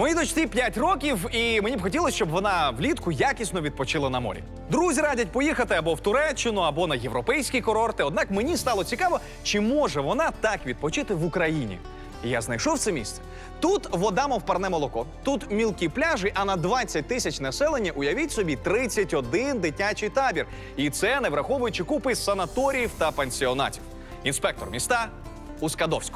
Моїй дочці 5 років, і мені б хотілося, щоб вона влітку якісно відпочила на морі. Друзі радять поїхати або в Туреччину, або на європейські курорти. Однак мені стало цікаво, чи може вона так відпочити в Україні. І я знайшов це місце. Тут вода, мов парне молоко. Тут мілкі пляжі, а на 20 тисяч населення, уявіть собі, 31 дитячий табір. І це не враховуючи купи санаторіїв та пансіонатів. Інспектор міста у Скадовську.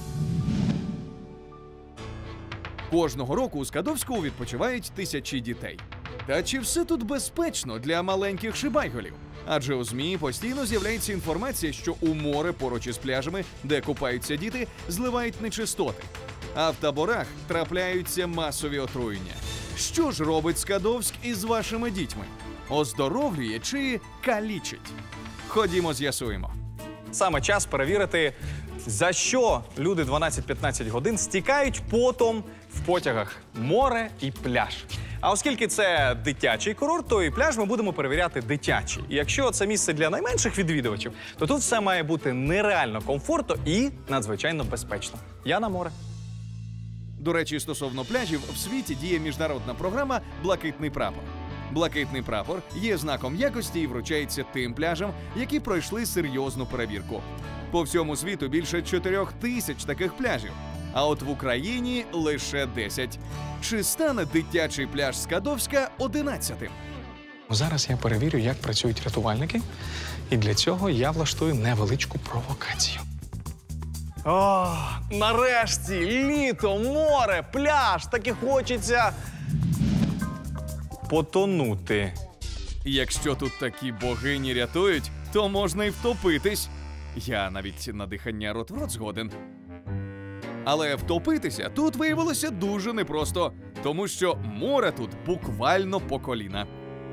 Кожного року у Скадовську відпочивають тисячі дітей. Та чи все тут безпечно для маленьких шибайголів? Адже у ЗМІ постійно з'являється інформація, що у море поруч із пляжами, де купаються діти, зливають нечистоти. А в таборах трапляються масові отруєння. Що ж робить Скадовськ із вашими дітьми? Оздоровлює чи калічить? Ходімо, з'ясуємо. Саме час перевірити, за що люди 12-15 годин стікають потом в потягах море і пляж. А оскільки це дитячий курорт, то і пляж ми будемо перевіряти дитячий. І якщо це місце для найменших відвідувачів, то тут все має бути нереально комфортно і надзвичайно безпечно. Я на море. До речі, стосовно пляжів, в світі діє міжнародна програма «Блакитний прапор». Блакитний прапор є знаком якості і вручається тим пляжам, які пройшли серйозну перевірку. По всьому світу більше 4000 таких пляжів, а от в Україні лише 10. Чи стане дитячий пляж Скадовська 11-тим? Зараз я перевірю, як працюють рятувальники, і для цього я влаштую невеличку провокацію. О, нарешті! Літо, море, пляж! Так і хочеться потонути. Якщо тут такі богині рятують, то можна й втопитись. Я навіть на дихання рот в рот згоден. Але втопитися тут виявилося дуже непросто, тому що море тут буквально по коліна.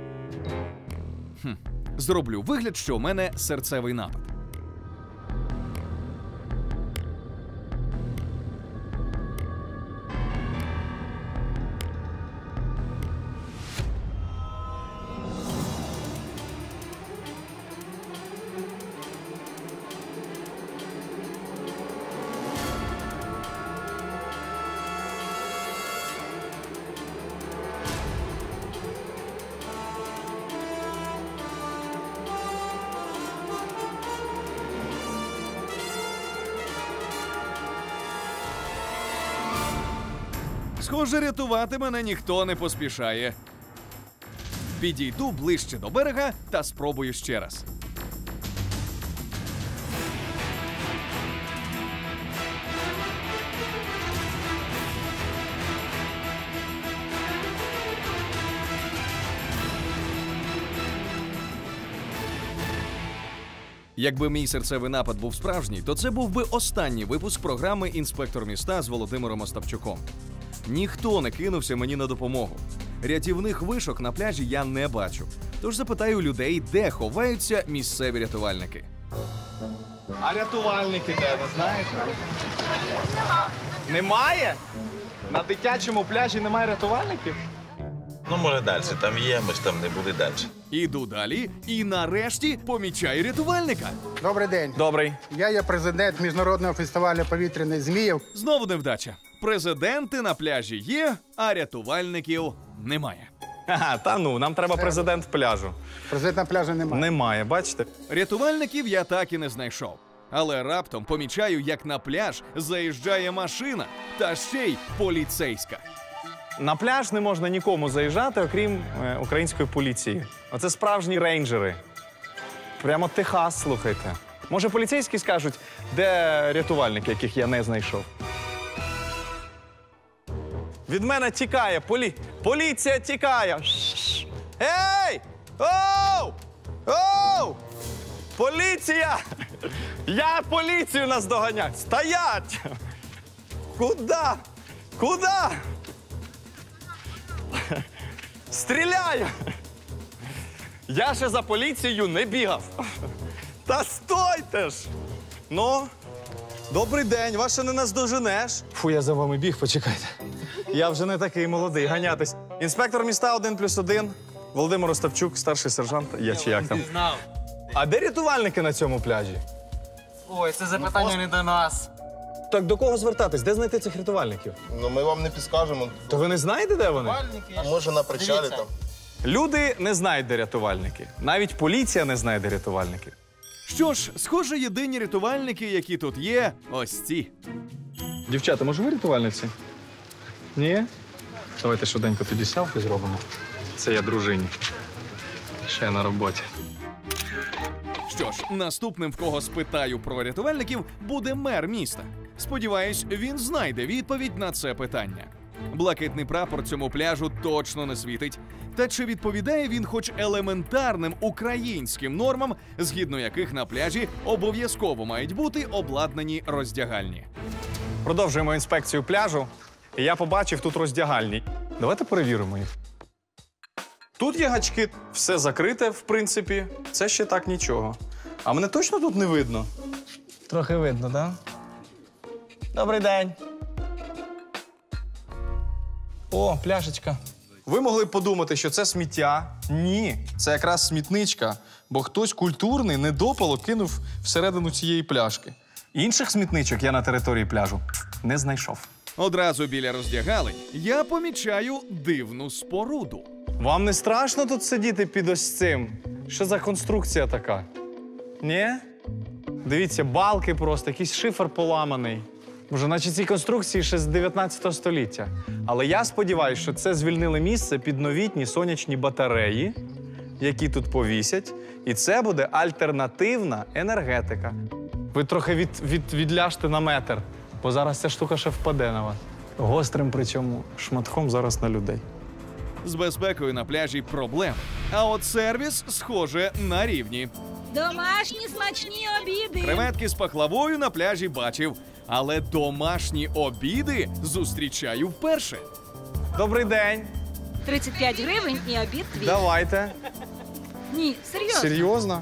Зроблю вигляд, що у мене серцевий напад. Схоже, рятувати мене ніхто не поспішає. Підійду ближче до берега та спробую ще раз. Якби мій серцевий напад був справжній, то це був би останній випуск програми «Інспектор міста» з Володимиром Остапчуком. Ніхто не кинувся мені на допомогу. Рятівних вишок на пляжі я не бачу. Тож запитаю людей, де ховаються місцеві рятувальники. А рятувальники де, не знаєте? Немає? На дитячому пляжі немає рятувальників? Ну, може, далі. Там є, ми ж там не були далі. Іду далі і нарешті помічаю рятувальника. Добрий день. Добрий. Я є президент Міжнародного фестивалю повітряних зміїв. Знову невдача. Президенти на пляжі є, а рятувальників немає. Ага, та ну, нам треба президент пляжу. Президента пляжу немає. Немає, бачите? Рятувальників я так і не знайшов. Але раптом помічаю, як на пляж заїжджає машина, та ще й поліцейська. На пляж не можна нікому заїжджати, окрім української поліції. Оце справжні рейнджери. Прямо Техас, слухайте. Може, поліцейські скажуть, де рятувальники, яких я не знайшов? Від мене тікає, поліція тікає. Ей! Оу! Оу! Поліція! Я поліцію наздоганяю! Стоять! Куда? Куда? Стріляю! Я ще за поліцією не бігав. Та стойте ж! Ну, добрий день, вас ще не наздоженеш. Фу, я за вами біг, почекайте. Я вже не такий молодий, ганятись. Інспектор міста 1+1, Володимир Остапчук, старший сержант. Я чи як там? А де рятувальники на цьому пляжі? Ой, це запитання не до нас. Так до кого звертатись? Де знайти цих рятувальників? Ну, ми вам не підскажемо. То ви не знаєте, де вони? Може, на причалі там. Люди не знають, де рятувальники. Навіть поліція не знає, де рятувальники. Що ж, схоже, єдині рятувальники, які тут є, ось ці. Дівчата, може ви рятувальниці? Ні? Давайте швиденько тоді селфі зробимо. Це я дружині. Ще на роботі. Що ж, наступним, в кого спитаю про рятувальників, буде мер міста. Сподіваюсь, він знайде відповідь на це питання. Блакитний прапор цьому пляжу точно не світить. Та чи відповідає він хоч елементарним українським нормам, згідно яких на пляжі обов'язково мають бути обладнані роздягальні? Продовжуємо інспекцію пляжу. І я побачив тут роздягальні. Давайте перевіримо їх. Тут є гачки, все закрите, в принципі. Це ще так нічого. А мене точно тут не видно? Трохи видно, так? Добрий день. О, пляшечка. Ви могли б подумати, що це сміття. Ні, це якраз смітничка, бо хтось культурний недопалок кинув всередину цієї пляшки. Інших смітничок я на території пляжу не знайшов. Одразу біля роздягалень я помічаю дивну споруду. Вам не страшно тут сидіти під ось цим? Що за конструкція така? Ні? Дивіться, балки просто, якийсь шифер поламаний. Може, наче ці конструкції ще з 19 століття. Але я сподіваюся, що це звільнили місце під новітні сонячні батареї, які тут повісять. І це буде альтернативна енергетика. Ви трохи відляжте на метр, бо зараз ця штука ще впаде на вас. Гострим, причому, шматком зараз на людей. З безпекою на пляжі проблем. А от сервіс, схоже, на рівні. Домашні смачні обіди. Креветки з пахлавою на пляжі бачив. Але домашні обіди зустрічаю вперше. Добрий день. 35 гривень і обід твій. Давайте. Ні, серйозно. Серйозно?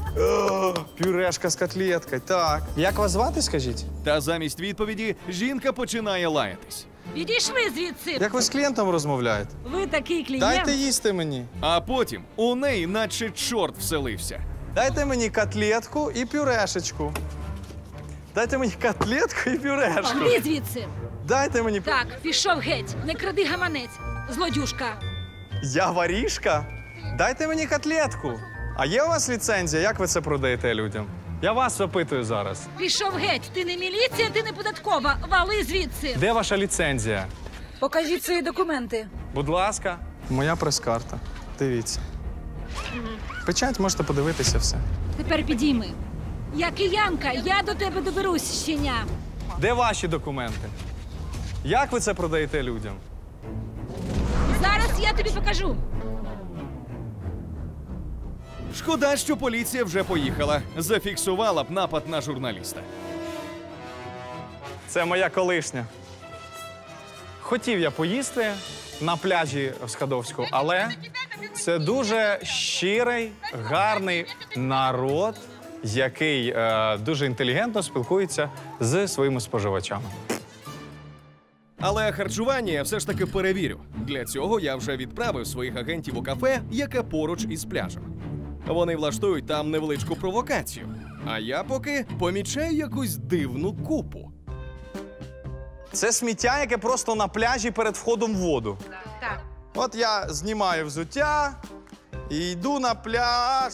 Пюрешка з котлеткою. Так. Як вас звати, скажіть? Та замість відповіді жінка починає лаятись. Відійшли звідси. Як ви з клієнтом розмовляєте? Ви такий клієнт. Дайте їсти мені. А потім у неї наче чорт вселився. Дайте мені котлетку і пюрешечку. Дайте мені котлетку і пюрешку. Іди звідси. Дайте мені... Так, пішов геть. Не кради гаманець. Злодюшка. Я ворішка? Дайте мені котлетку. А є у вас ліцензія? Як ви це продаєте людям? Я вас опитую зараз. Пішов геть. Ти не міліція, ти не податкова. Вали звідси. Де ваша ліцензія? Покажіть свої документи. Будь ласка. Моя прес-карта. Дивіться. Печать, можете подивитися все. Тепер підійми. Я киянка, я до тебе доберусь, щеня. Де ваші документи? Як ви це продаєте людям? Зараз я тобі покажу. Шкода, що поліція вже поїхала. Зафіксувала б напад на журналіста. Це моя колишня. Хотів я поїсти на пляжі в Скадовську, але це дуже щирий, гарний народ, який дуже інтелігентно спілкується з своїми споживачами. Але харчування я все ж таки перевірю. Для цього я вже відправив своїх агентів у кафе, яке поруч із пляжем. Вони влаштують там невеличку провокацію. А я поки помічаю якусь дивну купу. Це сміття, яке просто на пляжі перед входом в воду. Так. От я знімаю взуття і йду на пляж.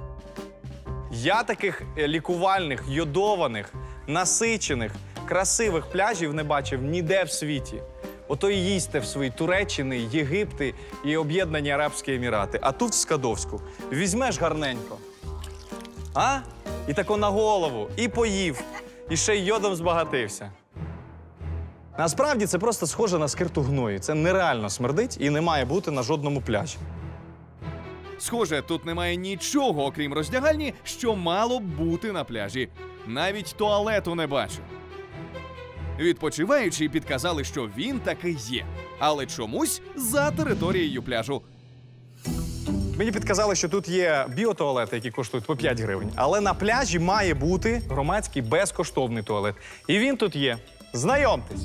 Я таких лікувальних, йодованих, насичених, красивих пляжів не бачив ніде в світі. Ото і їсти в свої Туреччини, Єгипти і Об'єднані Арабські Емірати. А тут в Скадовську візьмеш гарненько. А? І тако на голову, і поїв, і ще й йодом збагатився. Насправді це просто схоже на скирту гною. Це нереально смердить і не має бути на жодному пляжі. Схоже, тут немає нічого, окрім роздягальні, що мало б бути на пляжі. Навіть туалету не бачу. Відпочиваючі підказали, що він таки є, але чомусь за територією пляжу. Мені підказали, що тут є біотуалети, які коштують по 5 гривень. Але на пляжі має бути громадський безкоштовний туалет. І він тут є. Знайомтесь.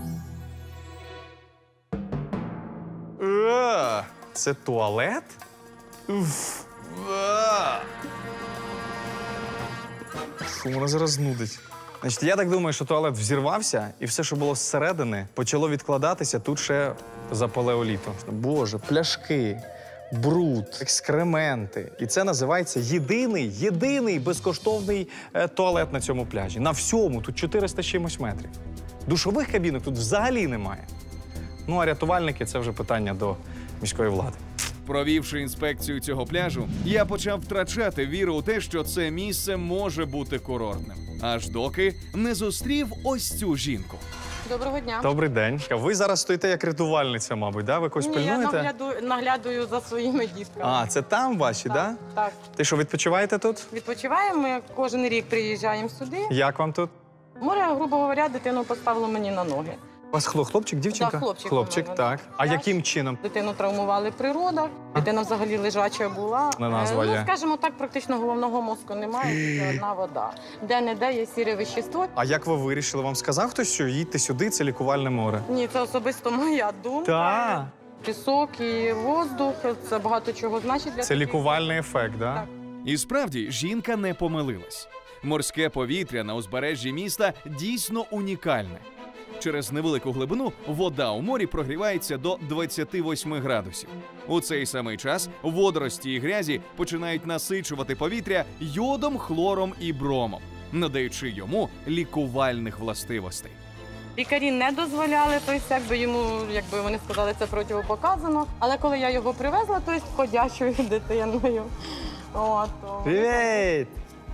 Це туалет? Фу, мене зараз нудить. Значить, я так думаю, що туалет взірвався, і все, що було зсередини, почало відкладатися тут ще за палеоліту. Боже, пляшки, бруд, екскременти. І це називається єдиний безкоштовний туалет на цьому пляжі. На всьому, тут 400 з чимось метрів. Душових кабінок тут взагалі немає. Ну, а рятувальники – це вже питання до міської влади. Провівши інспекцію цього пляжу, я почав втрачати віру у те, що це місце може бути курортним. Аж доки не зустрів ось цю жінку. Доброго дня. Добрий день. Ви зараз стоїте як рятувальниця, мабуть, да? Ви когось Ні, я пильнуєте? наглядаю за своїми дітками. А, це там ваші, так? Да? Так. Ти що, відпочиваєте тут? Відпочиваємо, ми кожен рік приїжджаємо сюди. Як вам тут? Море, грубо говоря, дитину поставило мені на ноги. У вас хлопчик, дівчинка? Так, хлопчик. Хлопчик, у мене. так. А Я яким чином? Дитину травмували при родах, дитина взагалі лежача була. Не назва є. Ну, скажімо так, практично головного мозку немає, тільки одна вода. Де-не-де є сіре вещество. А як ви вирішили? Вам сказав хтось, що їдьте сюди, це лікувальне море? Ні, це особисто моя думка. Так. Пісок і воздух, це багато чого значить для Це людей. лікувальний ефект, да? Так. І справді, жінка не помилилась. Морське повітря на узбережжі міста дійсно унікальне. Через невелику глибину вода у морі прогрівається до 28 градусів. У цей самий час водорості і грязі починають насичувати повітря йодом, хлором і бромом, надаючи йому лікувальних властивостей. Лікарі не дозволяли, тобто, якби вони сказали, це противопоказано. Але коли я його привезла, тобто ходячою дитиною. Привіт!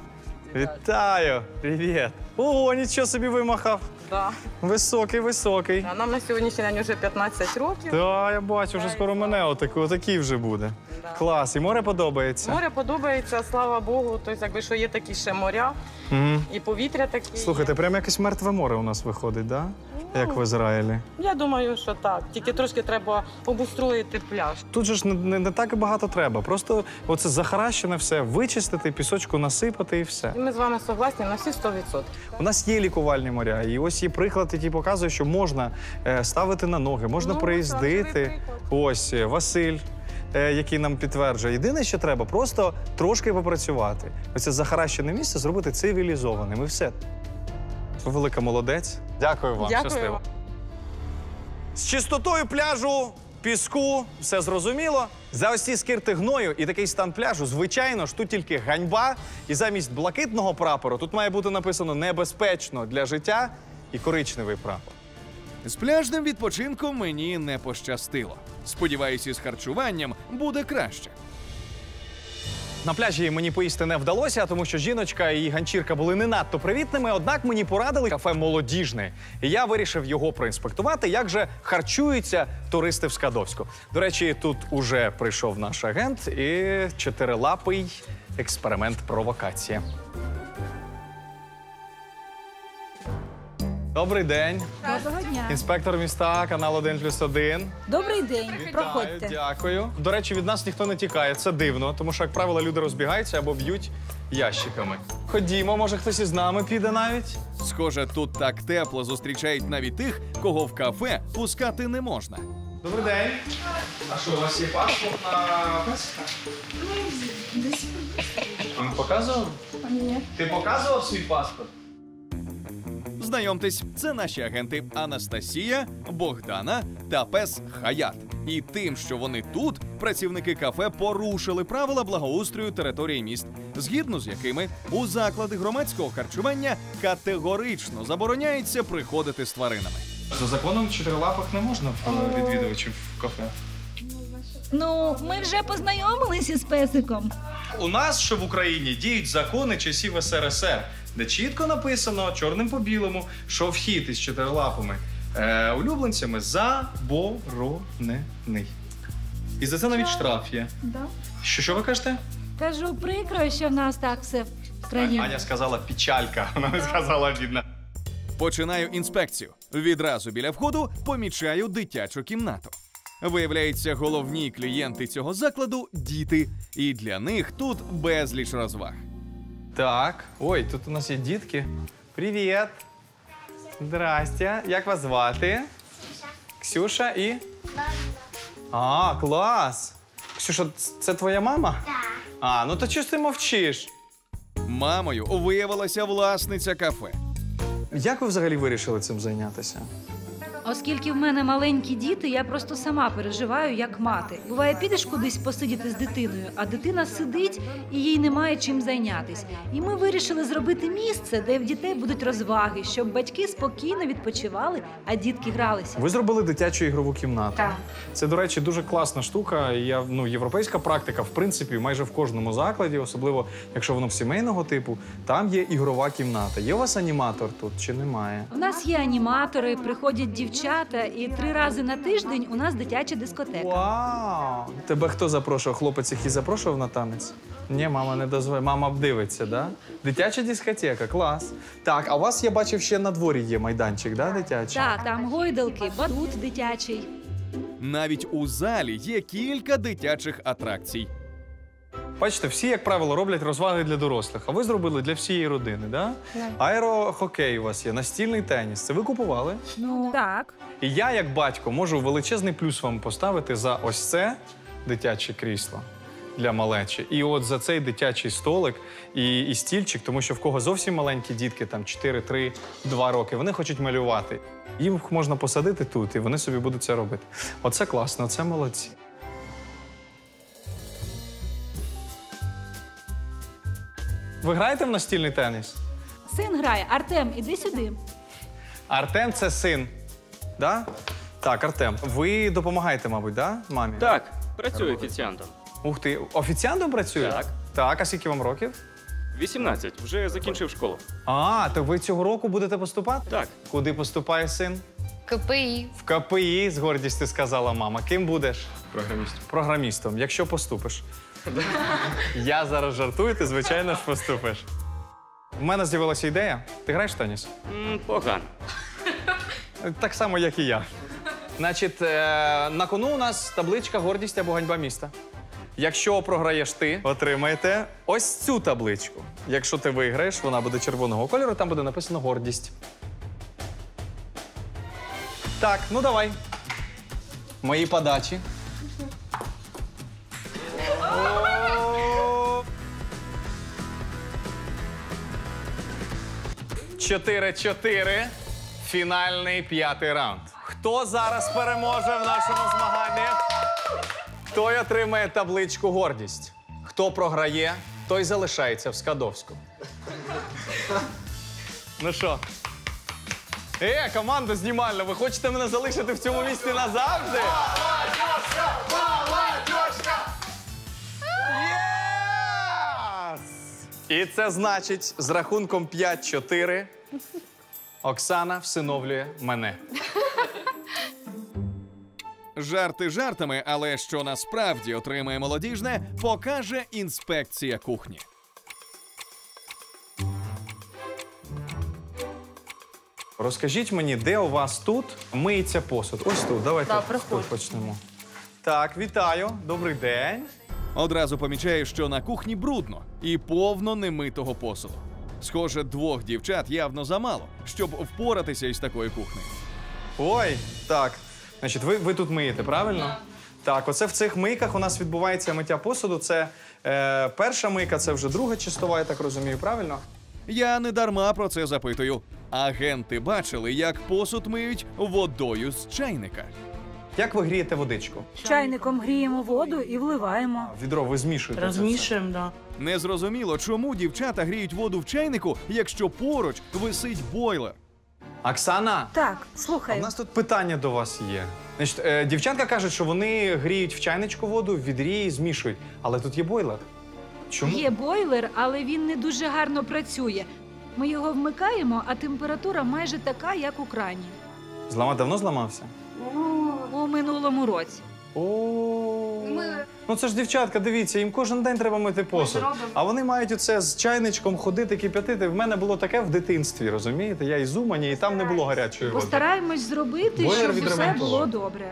Вітаю! Привіт! Ого, нічого собі вимахав. Да. Високий. Нам на сьогоднішній день вже 15 років. Так, я бачу, вже скоро мене отакий вже буде. Да. Клас, і море подобається. Море подобається, слава Богу. Тобто, якби що є такі ще моря, і повітря такі. Слухайте, прямо якесь мертве море у нас виходить, да? Як в Ізраїлі. Я думаю, що так. Тільки трошки треба обустроїти пляж. Тут же ж не так і багато треба. Просто оце захаращене все, вичистити, пісочку насипати і все. І ми з вами согласні на всі 100%. У нас є лікувальні моря, і ось є приклад, який показує, що можна ставити на ноги, можна приїздити. Ось Василь, який нам підтверджує. Єдине, що треба, просто трошки попрацювати. Оце захаращене місце зробити цивілізованим, і все. Ви велика молодець. Дякую вам. Дякую. Щасливо. З чистотою пляжу, піску, все зрозуміло. За ось ці скирти гною і такий стан пляжу, звичайно ж, тут тільки ганьба. І замість блакитного прапору тут має бути написано «Небезпечно для життя» і коричневий прапор. З пляжним відпочинком мені не пощастило. Сподіваюсь, із харчуванням буде краще. На пляжі мені поїсти не вдалося, тому що жіночка і ганчірка були не надто привітними, однак мені порадили кафе «Молодіжне». І я вирішив його проінспектувати, як же харчуються туристи в Скадовську. До речі, тут уже прийшов наш агент і чотирилапий експеримент-провокація. Добрий день. Доброго дня. Інспектор міста, канал 1+1. Добрий день. Вітаю, Проходьте. дякую. До речі, від нас ніхто не тікає. Це дивно, тому що, як правило, люди розбігаються або б'ють ящиками. Ходімо, може, хтось із нами піде навіть? Схоже, тут так тепло зустрічають навіть тих, кого в кафе пускати не можна. Добрий день. А що, у вас є паспорт на песика? Він показував? Ні. Ти показував свій паспорт? Знайомтесь, це наші агенти Анастасія, Богдана та пес Хаят. І тим, що вони тут, працівники кафе порушили правила благоустрою території міст, згідно з якими у заклади громадського харчування категорично забороняється приходити з тваринами. За законом чотирилапих не можна відвідувачів в кафе. Ну, ми вже познайомилися з песиком. У нас, що в Україні, діють закони часів СРСР, де чітко написано чорним по білому, що вхід із чотирилапими улюбленцями заборонений. І за це навіть штраф є. Да. Що ви кажете? Кажу, прикро, що в нас так все в країні. Аня сказала печалька, вона не сказала бідна. Починаю інспекцію. Відразу біля входу помічаю дитячу кімнату. Виявляється, головні клієнти цього закладу – діти. І для них тут безліч розваг. Так, ой, тут у нас є дітки. Привіт. Здрастя. Як вас звати? Ксюша і? А, клас. Ксюша, це твоя мама? Так. А, ну то чого ж ти мовчиш? Мамою виявилася власниця кафе. Як ви взагалі вирішили цим зайнятися? Оскільки в мене маленькі діти, я просто сама переживаю, як мати. Буває, підеш кудись посидіти з дитиною, а дитина сидить і їй немає чим зайнятися. І ми вирішили зробити місце, де в дітей будуть розваги, щоб батьки спокійно відпочивали, а дітки гралися. Ви зробили дитячу ігрову кімнату. Так. Це, до речі, дуже класна штука. Європейська практика, в принципі, майже в кожному закладі, особливо якщо воно сімейного типу, там є ігрова кімната. Є у вас аніматор тут чи немає? У нас є аніматори, приходять дівчата, і 3 рази на тиждень у нас дитяча дискотека. Вау! Тебе хто запрошував? Хлопець, який запрошував на танець? Ні, мама не дозволяє. Мама дивиться, да? Дитяча дискотека, клас. Так, а у вас, я бачив, ще на дворі є майданчик, да, дитячий? Так, там гойдалки, батут дитячий. Навіть у залі є кілька дитячих атракцій. Бачите, всі, як правило, роблять розваги для дорослих, а ви зробили для всієї родини, да? Аерохокей у вас є, настільний теніс. Це ви купували? Ну, так. І я, як батько, можу величезний плюс вам поставити за ось це дитяче крісло для малечі. І от за цей дитячий столик і стільчик, тому що в кого зовсім маленькі дітки, там 4, 3, 2 роки, вони хочуть малювати. Їм можна посадити тут, і вони собі будуть це робити. Оце класно, це молодці. Ви граєте в настільний теніс? Син грає. Артем, іди сюди. Артем – це син, да? Так, Артем, ви допомагаєте, мабуть, да, мамі? Так, працюю офіціантом. Ух ти, офіціантом працює? Так. Так, а скільки вам років? 18, вже закінчив школу. А, то ви цього року будете поступати? Так. Куди поступає син? КПІ. В КПІ, з гордістю сказала мама. Ким будеш? Програмістом. Програмістом, якщо поступиш. Я зараз жартую, ти, звичайно ж, поступиш. У мене з'явилася ідея. Ти граєш в теніс? Погано. Так само, як і я. Значить, на кону у нас табличка «Гордість або ганьба міста». Якщо програєш ти, отримаєте ось цю табличку. Якщо ти виграєш, вона буде червоного кольору, там буде написано «Гордість». Так, ну давай. Мої подачі. О! 4-4. Фінальний 5-й раунд. Хто зараз переможе в нашому змаганні? Той отримає табличку «Гордість». Хто програє, той залишається в Скадовську. Ну що? Команда знімальна, ви хочете мене залишити в цьому місці назавжди? Єс! І це значить, з рахунком 5-4 Оксана всиновлює мене. Жарти жартами, але що насправді отримає молодіжне, покаже інспекція кухні. Розкажіть мені, де у вас тут миється посуд? Ось тут, давайте тут почнемо. Так, вітаю, добрий день. Одразу помічає, що на кухні брудно і повно немитого посуду. Схоже, 2 дівчат явно замало, щоб впоратися із такою кухнею. Ой, так. Значить, ви тут миєте, правильно? Так, оце в цих мийках у нас відбувається миття посуду. Це перша мийка, це вже друга чистова, я так розумію, правильно? Я не дарма про це запитую. Агенти бачили, як посуд миють водою з чайника. Як ви грієте водичку? Чайником гріємо воду і вливаємо. Відро ви змішуєте? Розмішуємо, так. Незрозуміло, чому дівчата гріють воду в чайнику, якщо поруч висить бойлер. Оксана, Так, у слухай. нас тут питання до вас є. Значить, дівчатка кажуть, що вони гріють в чайничку воду, в відрі і змішують. Але тут є бойлер. Чому? Є бойлер, але він не дуже гарно працює. Ми його вмикаємо, а температура майже така, як у крані. Давно зламався? У минулому році. О, ну це ж дівчатка, дивіться, їм кожен день треба мити посуд. А вони мають оце з чайничком ходити, кип'ятити. В мене було таке в дитинстві, розумієте? Я із Умані, і там не було гарячої води. Постараємось зробити, Бойлер щоб все відремонтував. було добре.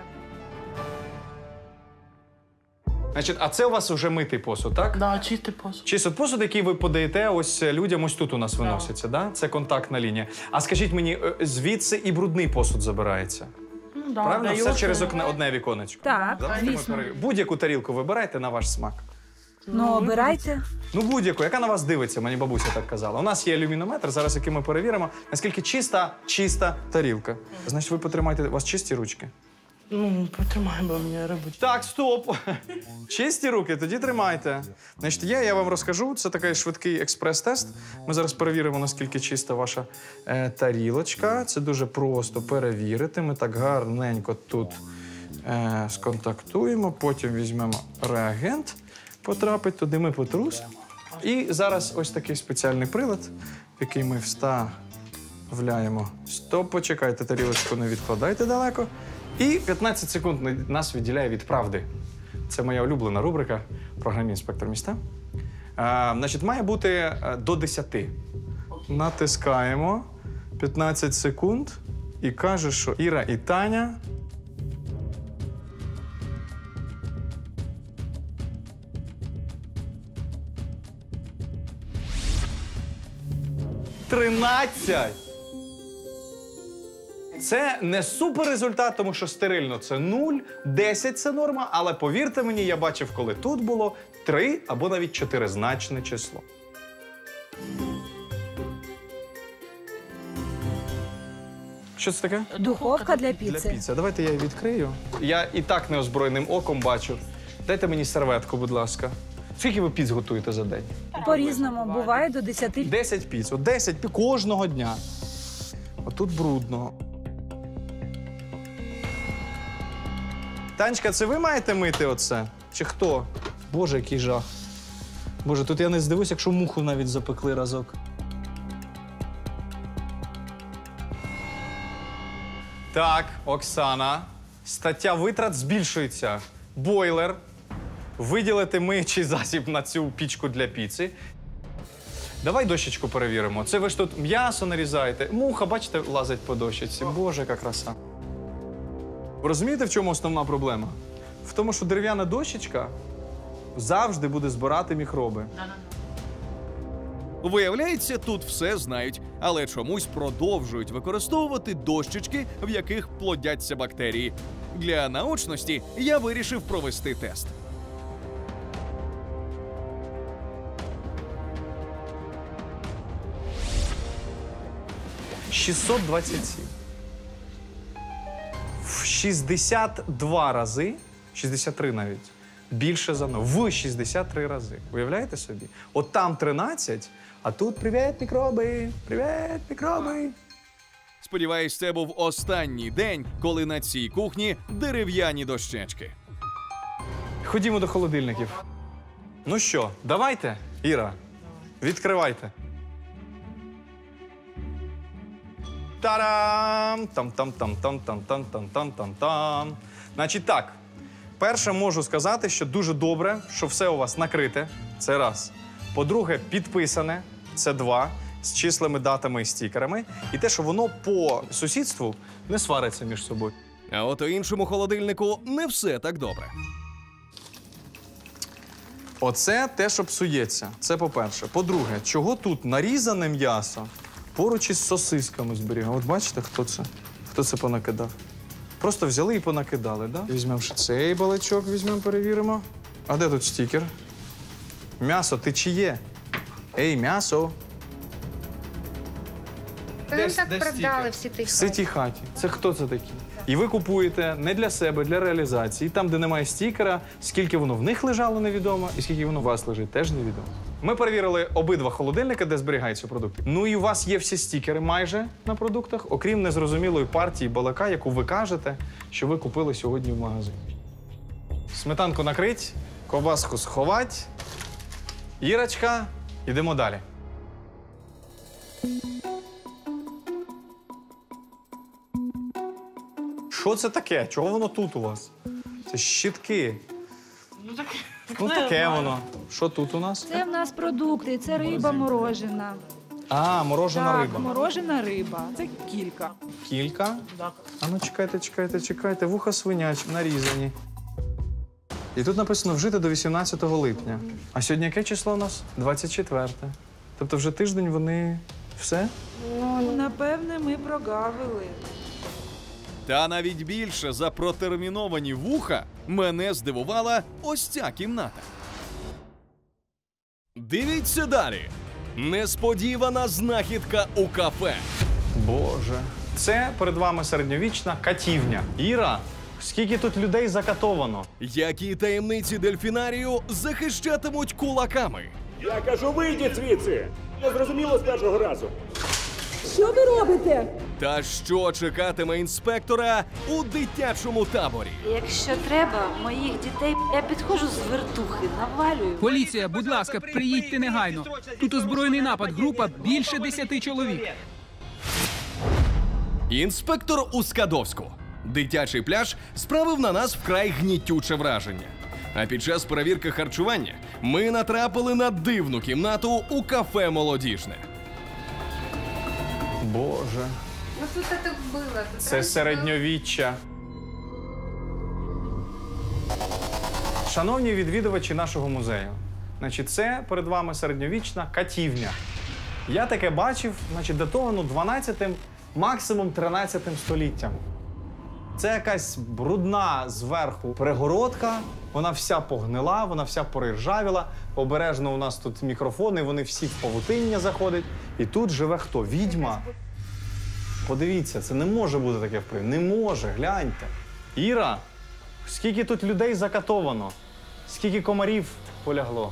Значить, а це у вас вже митий посуд, так? Да, чистий посуд. Чистий посуд, який ви подаєте ось людям, ось тут у нас виноситься, да? Це контактна лінія. А скажіть мені, звідси і брудний посуд забирається? Ну, да, Правильно? Все дається. через одне віконечко. Так, Давайте ми звісно. будь-яку тарілку вибирайте на ваш смак. Ну, обирайте. Ну, будь-яку, яка на вас дивиться, мені бабуся так казала. У нас є люмінометр, зараз який ми перевіримо, наскільки чиста тарілка. Значить, ви потримайте, у вас чисті ручки? Ну, потримай, бо мені робить. Так, стоп. Чисті руки, тоді тримайте. Значить, я вам розкажу, це такий швидкий експрес-тест. Ми зараз перевіримо, наскільки чиста ваша тарілочка. Це дуже просто перевірити. Ми так гарненько тут сконтактуємо, потім візьмемо реагент, потрапить туди, ми потрусимо. І зараз ось такий спеціальний прилад, в який ми вставляємо. Стоп, почекайте, тарілочку не відкладайте далеко. І 15 секунд нас відділяє від правди. Це моя улюблена рубрика в програмі «Інспектор міста». Значить, має бути до 10. Натискаємо 15 секунд і каже, що Іра і Таня – 13! Це не супер результат, тому що стерильно це 0, 10 – це норма, але повірте мені, я бачив, коли тут було 3 або навіть 4-значне число. Що це таке? Духовка для Для піци. піци. Давайте я її відкрию. Я і так неозброєним оком бачу. Дайте мені серветку, будь ласка. Скільки ви піц готуєте за день? По-різному, буває до 10. 10 піц. От 10 піц кожного дня. Отут брудно. Танечка, це ви маєте мити оце? Чи хто? Боже, який жах. Боже, тут я не здивуюсь, якщо муху навіть запекли разок. Так, Оксана. Стаття витрат збільшується. Бойлер. Виділити миючий засіб на цю пічку для піци. Давай дощечку перевіримо. Це ви ж тут м'ясо нарізаєте. Муха, бачите, лазить по дощечці. Боже, яка краса. Ви розумієте, в чому основна проблема? В тому, що дерев'яна дощечка завжди буде збирати мікроби. Виявляється, тут все знають, але чомусь продовжують використовувати дощечки, в яких плодяться бактерії. Для наочності я вирішив провести тест. – 627. В 62 рази, 63 навіть, більше за мною. В 63 рази. Уявляєте собі? От там 13, а тут привіт, мікроби, привіт, мікроби. Сподіваюсь, це був останній день, коли на цій кухні дерев'яні дощечки. Ходімо до холодильників. Ну що, давайте, Іра, відкривайте. Тарам! Там-там-там-там-там-там-там-там-там. Значить так, перше можу сказати, що дуже добре, що все у вас накрите, це раз. По-друге, підписане, це два, з числами, датами і стікерами. І те, що воно по сусідству не свариться між собою. А от у іншому холодильнику не все так добре. Оце те, що псується. Це по-перше. По-друге, чого тут нарізане м'ясо поруч із сосисками зберігав? От бачите, хто це? Хто це понакидав? Просто взяли і понакидали, да? Візьмемо ще цей балачок, візьмемо, перевіримо. А де тут стікер? М'ясо, ти чиє? Ей, м'ясо! Нам так продали всі тих. В ситій хаті. Це хто це такі? І ви купуєте не для себе, для реалізації. Там, де немає стікера, скільки воно в них лежало, невідомо, і скільки воно у вас лежить, теж невідомо. Ми перевірили обидва холодильники, де зберігаються продукти. Ну і у вас є всі стікери майже на продуктах, окрім незрозумілої партії балака, яку ви кажете, що ви купили сьогодні в магазині. Сметанку накрить, ковбаску сховать. Ірочка, йдемо далі. Що це таке? Чого воно тут у вас? Це щітки. Ну таке воно. Що тут у нас? Це в нас продукти, це риба морожена. А, морожена Так, риба. морожена риба. Це кілька. Кілька? Так. А ну чекайте. Вуха свинячі, нарізані. І тут написано вжити до 18 липня. А сьогодні яке число у нас? 24. Тобто вже тиждень вони все? Напевне, ми прогавили. Та навіть більше за протерміновані вуха мене здивувала ось ця кімната. Дивіться далі. Несподівана знахідка у кафе. Боже. Це перед вами середньовічна катівня. Іра, скільки тут людей закатовано? Які таємниці дельфінарію захищатимуть кулаками? Я кажу, вийдіть звідси! Не зрозуміло з першого разу. Що ви робите? Та що чекатиме інспектора у дитячому таборі? Якщо треба, моїх дітей я підходжу з вертухи, навалюю. Поліція, будь ласка, приїдьте негайно. Тут озброєний напад, група більше 10 чоловік. Інспектор у Скадовську. Дитячий пляж справив на нас вкрай гнітюче враження. А під час перевірки харчування ми натрапили на дивну кімнату у кафе «Молодіжне». Боже. Ну тут это было. Це середньовіччя. Шановні відвідувачі нашого музею, значить, це перед вами середньовічна катівня. Я таке бачив, значить, датовано 12-м, максимум 13-м століттям. Це якась брудна зверху перегородка, вона вся погнила, вона вся пориржавіла. Обережно у нас тут мікрофони, вони всі в павутиння заходять. І тут живе хто? Відьма. Подивіться, це не може бути таке вплив. Не може, гляньте. Іра, скільки тут людей закатовано, скільки комарів полягло.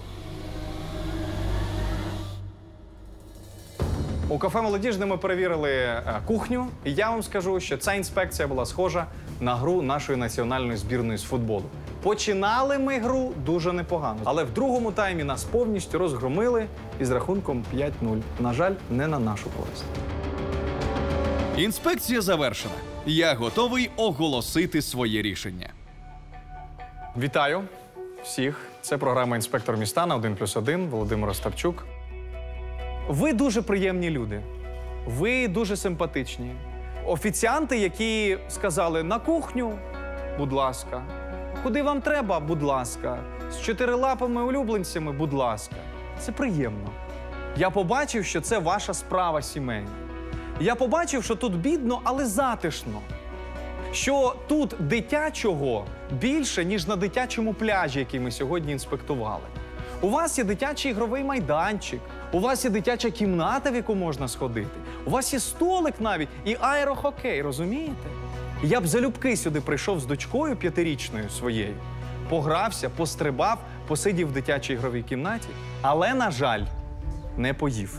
У кафе «Молодіжне» ми перевірили кухню, і я вам скажу, що ця інспекція була схожа на гру нашої національної збірної з футболу. Починали ми гру дуже непогано, але в другому таймі нас повністю розгромили із рахунком 5-0. На жаль, не на нашу користь. Інспекція завершена. Я готовий оголосити своє рішення. Вітаю всіх. Це програма «Інспектор міста» на 1+1, Володимир Остапчук. Ви дуже приємні люди. Ви дуже симпатичні. Офіціанти, які сказали «на кухню, будь ласка», «куди вам треба, будь ласка», «з чотирилапими улюбленцями, будь ласка». Це приємно. Я побачив, що це ваша справа сімейна. Я побачив, що тут бідно, але затишно. Що тут дитячого більше, ніж на дитячому пляжі, який ми сьогодні інспектували. У вас є дитячий ігровий майданчик, у вас є дитяча кімната, в яку можна сходити. У вас є столик навіть і аерохокей, розумієте? Я б залюбки сюди прийшов з дочкою 5-річною своєю, погрався, пострибав, посидів в дитячій ігровій кімнаті, але, на жаль, не поїв.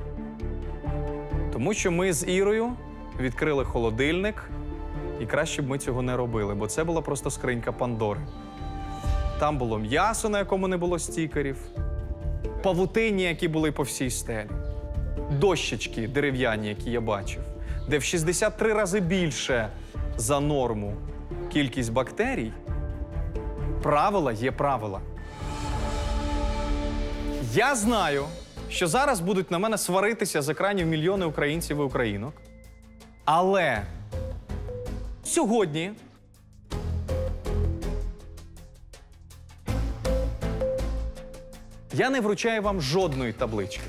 Тому що ми з Ірою відкрили холодильник, і краще б ми цього не робили, бо це була просто скринька Пандори. Там було м'ясо, на якому не було стікерів, павутинні, які були по всій стелі, дощечки дерев'яні, які я бачив, де в 63 рази більше за норму кількість бактерій. Правила є правила. Я знаю, що зараз будуть на мене сваритися з екранів мільйони українців і українок, але сьогодні я не вручаю вам жодної таблички.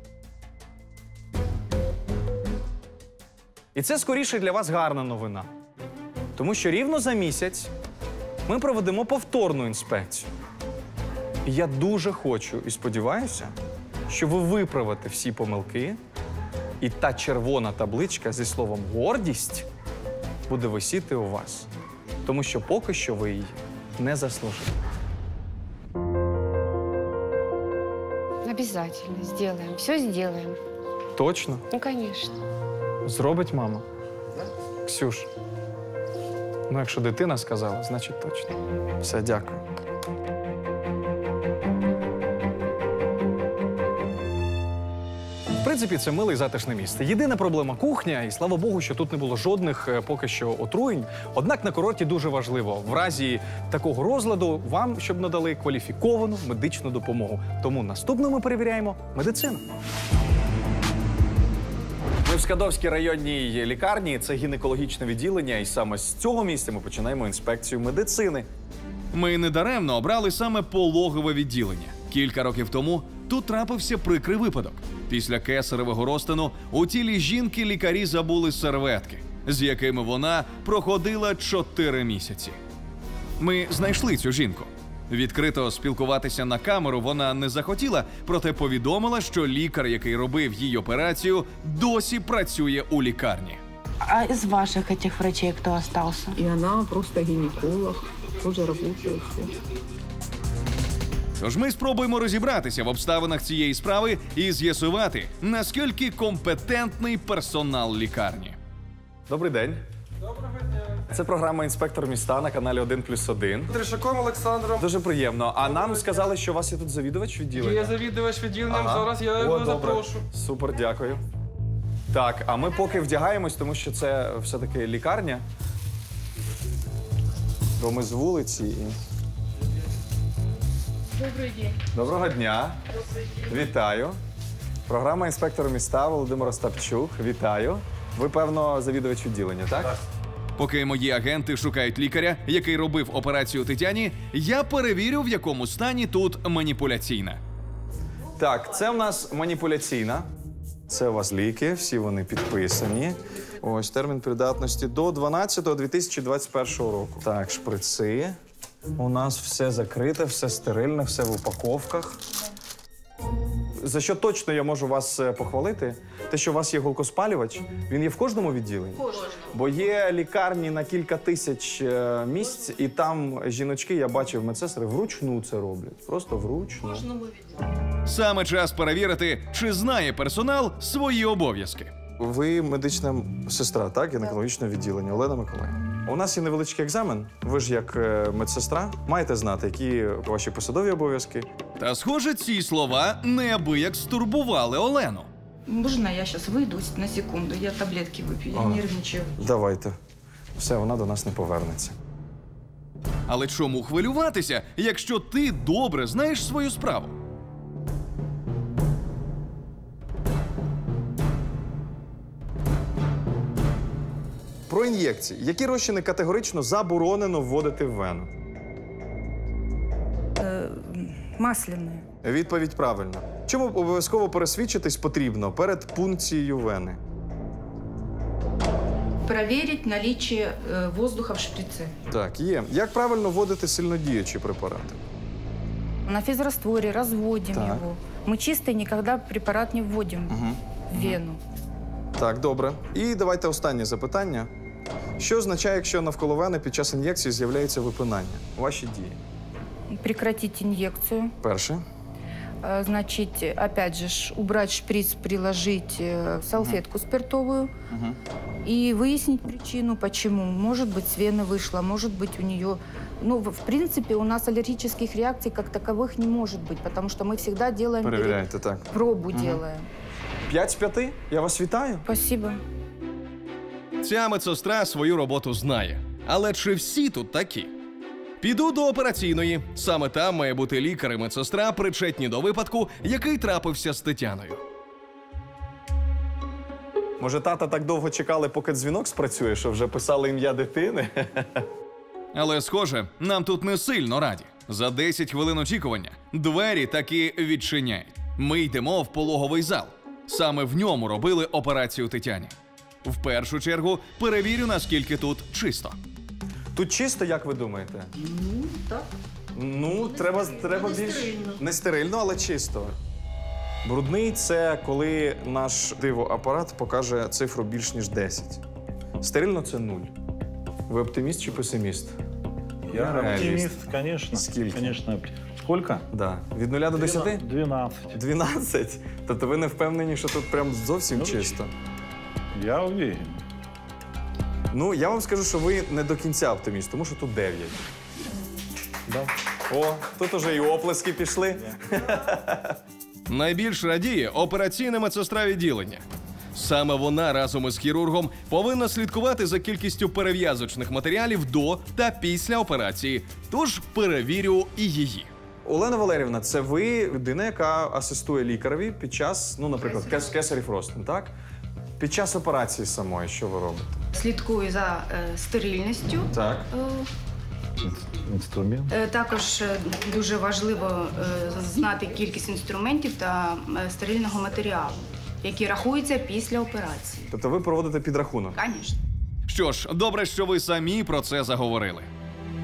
І це скоріше для вас гарна новина. Тому що рівно за місяць ми проведемо повторну інспекцію. І я дуже хочу і сподіваюся, що ви виправите всі помилки, і та червона табличка зі словом «гордість» буде висіти у вас. Тому що поки що ви її не заслужили. Обязательно сделаем. Все сделаем. Точно? Ну, конечно. Зробить мама? Ксюш, ну якщо дитина сказала, значить точно. Все, дякую. В принципі, це миле і затишне місце. Єдина проблема – кухня, і слава Богу, що тут не було жодних поки що отруєнь. Однак на курорті дуже важливо в разі такого розладу вам, щоб надали кваліфіковану медичну допомогу. Тому наступно ми перевіряємо медицину. Ми в Скадовській районній лікарні, це гінекологічне відділення, і саме з цього місця ми починаємо інспекцію медицини. Ми недаремно обрали саме пологове відділення. Кілька років тому тут трапився прикрий випадок. Після кесаревого розтину у тілі жінки лікарі забули серветки, з якими вона проходила 4 місяці. Ми знайшли цю жінку. Відкрито спілкуватися на камеру вона не захотіла, проте повідомила, що лікар, який робив їй операцію, досі працює у лікарні. А из ваших этих врачей кто остался? І вона просто гінеколог, дуже працює. Тож ми спробуємо розібратися в обставинах цієї справи і з'ясувати, наскільки компетентний персонал лікарні. Добрий день. Доброго дня. Це програма «Інспектор міста» на каналі 1+1. Тришаком Олександром. Дуже приємно. А нам сказали, що у вас є тут завідувач відділення. Є завідувач відділенням, зараз я його запрошу. Супер, дякую. Так, а ми поки вдягаємось, тому що це все-таки лікарня. Бо ми з вулиці і... Добрый день. Доброго дня. Вітаю. Програма «Інспектор міста» Володимир Остапчук. Вітаю. Ви, певно, завідувач відділення, так? Поки мої агенти шукають лікаря, який робив операцію Тетяні, я перевірю, в якому стані тут маніпуляційна. Так, це в нас маніпуляційна. Це у вас ліки, всі вони підписані. Ось термін придатності до 12.2021 року. Так, шприци. У нас все закрите, все стерильне, все в упаковках. За що точно я можу вас похвалити? Те, що у вас є голкоспалювач, він є в кожному відділенні? Кожному. Бо є лікарні на кілька тисяч місць, і там жіночки, я бачив, медсестри вручну це роблять. Просто вручну. В кожному відділенні. Саме час перевірити, чи знає персонал свої обов'язки. Ви медична сестра, так? Гінекологічного відділення. Олена Миколаївна. У нас є невеличкий екзамен. Ви ж як медсестра маєте знати, які ваші посадові обов'язки. Та, схоже, ці слова неабияк стурбували Олену. Можно я сейчас выйду на секунду? Я таблетки выпью, я нервничаю. Давайте. Все, вона до нас не повернеться. Але чому хвилюватися, якщо ти добре знаєш свою справу? Про ін'єкції. Які розчини категорично заборонено вводити в вену? Масляные. Відповідь правильна. Чому обов'язково пересвідчитись потрібно перед пункцією вени? Проверить наличие воздуха в шприце. Так, є. Як правильно вводити сильнодіючі препарати? На физрастворе разводим Так. его. Мы чисто никогда препарат не вводим в вену. Так, добре. І давайте останнє запитання. Що означає, якщо навколо вени під час ін'єкції з'являється випинання? Ваші дії. Прекратить инъекцию. Перше. Значит, опять же, убрать шприц, приложить салфетку спиртовую и выяснить причину, почему. Может быть, с вены вышло, может быть, у нее... Ну, в принципе, у нас аллергических реакций как таковых не может быть, потому что мы всегда делаем... Перевіряйте, так. Пробу делаем. 5 з 5? Я вас вітаю. Спасибо. Ця медсестра свою роботу знає. Але чи всі тут такі? Піду до операційної. Саме там має бути лікар і медсестра, причетні до випадку, який трапився з Тетяною. Може, тата так довго чекали, поки дзвінок спрацює, що вже писали ім'я дитини? Але, схоже, нам тут не сильно раді. За 10 хвилин очікування двері таки відчиняють. Ми йдемо в пологовий зал. Саме в ньому робили операцію Тетяні. В першу чергу перевірю, наскільки тут чисто. Тут чисто, як ви думаєте? Ну, так. Ну, треба більш... Не стерильно, але чисто. Брудний – це коли наш дивоапарат покаже цифру більш ніж 10. Стерильно – це 0. Ви оптиміст чи песиміст? Я оптимист, конечно. Скільки? Конечно. Сколько? Да. Від 0 до 10? 12. 12? Тобто ви не впевнені, що тут прям зовсім чисто? Я уверен. Ну, я вам скажу, що ви не до кінця оптиміст, тому що тут 9. Да. О, тут уже і оплески пішли. Найбільш радіє операційна медсестра відділення. Саме вона разом із хірургом повинна слідкувати за кількістю перев'язочних матеріалів до та після операції. Тож перевірю і її. Олена Валерівна, це ви людина, яка асистує лікареві під час, ну, наприклад, кесарів ростин, так? Під час операції самої, що ви робите? Слідкую за стерильністю. Так. Інструмент. Також дуже важливо знати кількість інструментів та стерильного матеріалу, які рахуються після операції. Тобто ви проводите підрахунок? Звісно. Що ж, добре, що ви самі про це заговорили.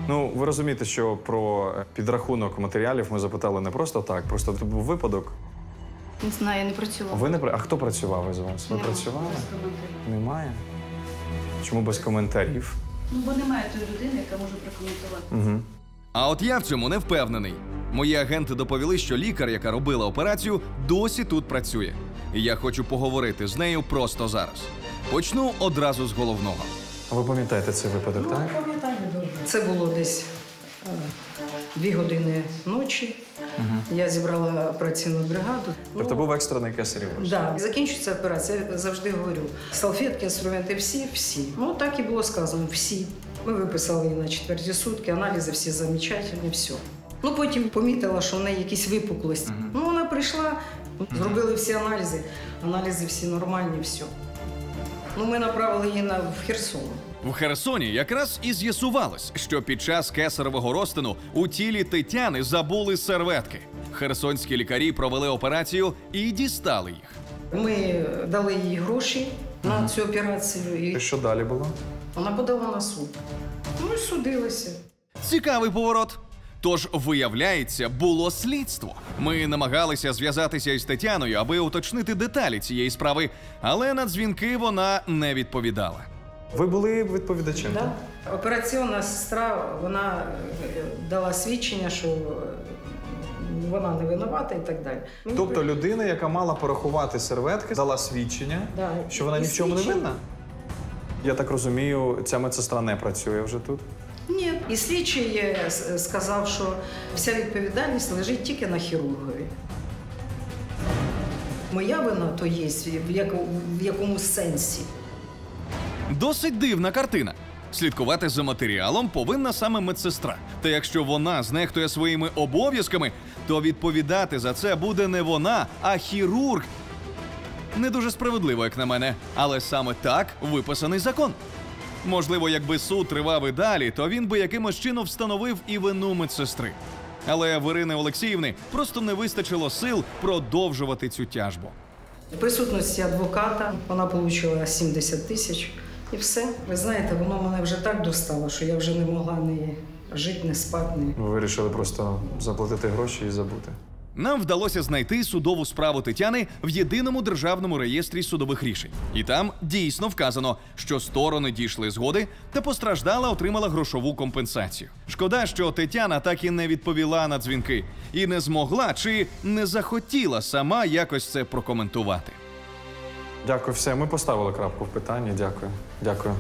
Ну, ви розумієте, що про підрахунок матеріалів ми запитали не просто так, просто це був випадок. Не знаю, я не працювала. Ви не а хто працював із вас? Ви працювали? Немає. Чому без коментарів? Ну, бо немає тої людини, яка може прокоментувати. Угу. А от я в цьому не впевнений. Мої агенти доповіли, що лікар, яка робила операцію, досі тут працює. І я хочу поговорити з нею просто зараз. Почну одразу з головного. Ви пам'ятаєте цей випадок, так? Пам'ятаю добре. Це було десь 2 години ночі. Я зібрала операційну бригаду. Тобто був екстрений кесарів? Так, закінчується операція, я завжди говорю. Салфетки, інструменти всі. Ну, так і було сказано, всі. Ми виписали її на 4-ті сутки, аналізи всі замечательні, все. Ну, потім помітила, що в неї якісь випуклості. Ну, вона прийшла, зробили всі аналізи всі нормальні, все. Ну, ми направили її в Херсон. В Херсоні якраз і з'ясувалось, що під час кесаревого розтину у тілі Тетяни забули серветки. Херсонські лікарі провели операцію і дістали їх. Ми дали їй гроші на цю операцію. І що далі було? Вона подала на суд. Ну і судилася. Цікавий поворот. Тож, виявляється, було слідство. Ми намагалися зв'язатися із Тетяною, аби уточнити деталі цієї справи, але на дзвінки вона не відповідала. Ви були відповідачем? Так. Операційна сестра, вона дала свідчення, що вона не винувата і так далі. Тобто людина, яка мала порахувати серветки, дала свідчення, що вона ні в чому не винна? Я так розумію, ця медсестра не працює вже тут? Ні. І слідчий сказав, що вся відповідальність лежить тільки на хірургові. Моя вина то є, в якому сенсі. Досить дивна картина. Слідкувати за матеріалом повинна саме медсестра. Та якщо вона знехтує своїми обов'язками, то відповідати за це буде не вона, а хірург. Не дуже справедливо, як на мене, але саме так виписаний закон. Можливо, якби суд тривав і далі, то він би якимось чином встановив і вину медсестри. Але в Ірини Олексіївни просто не вистачило сил продовжувати цю тяжбу. В присутності адвоката вона отримала 70 тисяч. І все. Ви знаєте, воно мене вже так достало, що я вже не могла ні жити, ні спати. Ви вирішили просто заплатити гроші і забути? Нам вдалося знайти судову справу Тетяни в єдиному державному реєстрі судових рішень. І там дійсно вказано, що сторони дійшли згоди та постраждала отримала грошову компенсацію. Шкода, що Тетяна так і не відповіла на дзвінки. І не змогла чи не захотіла сама якось це прокоментувати. Дякую, все. Ми поставили крапку в питанні. Дякую. Дякую.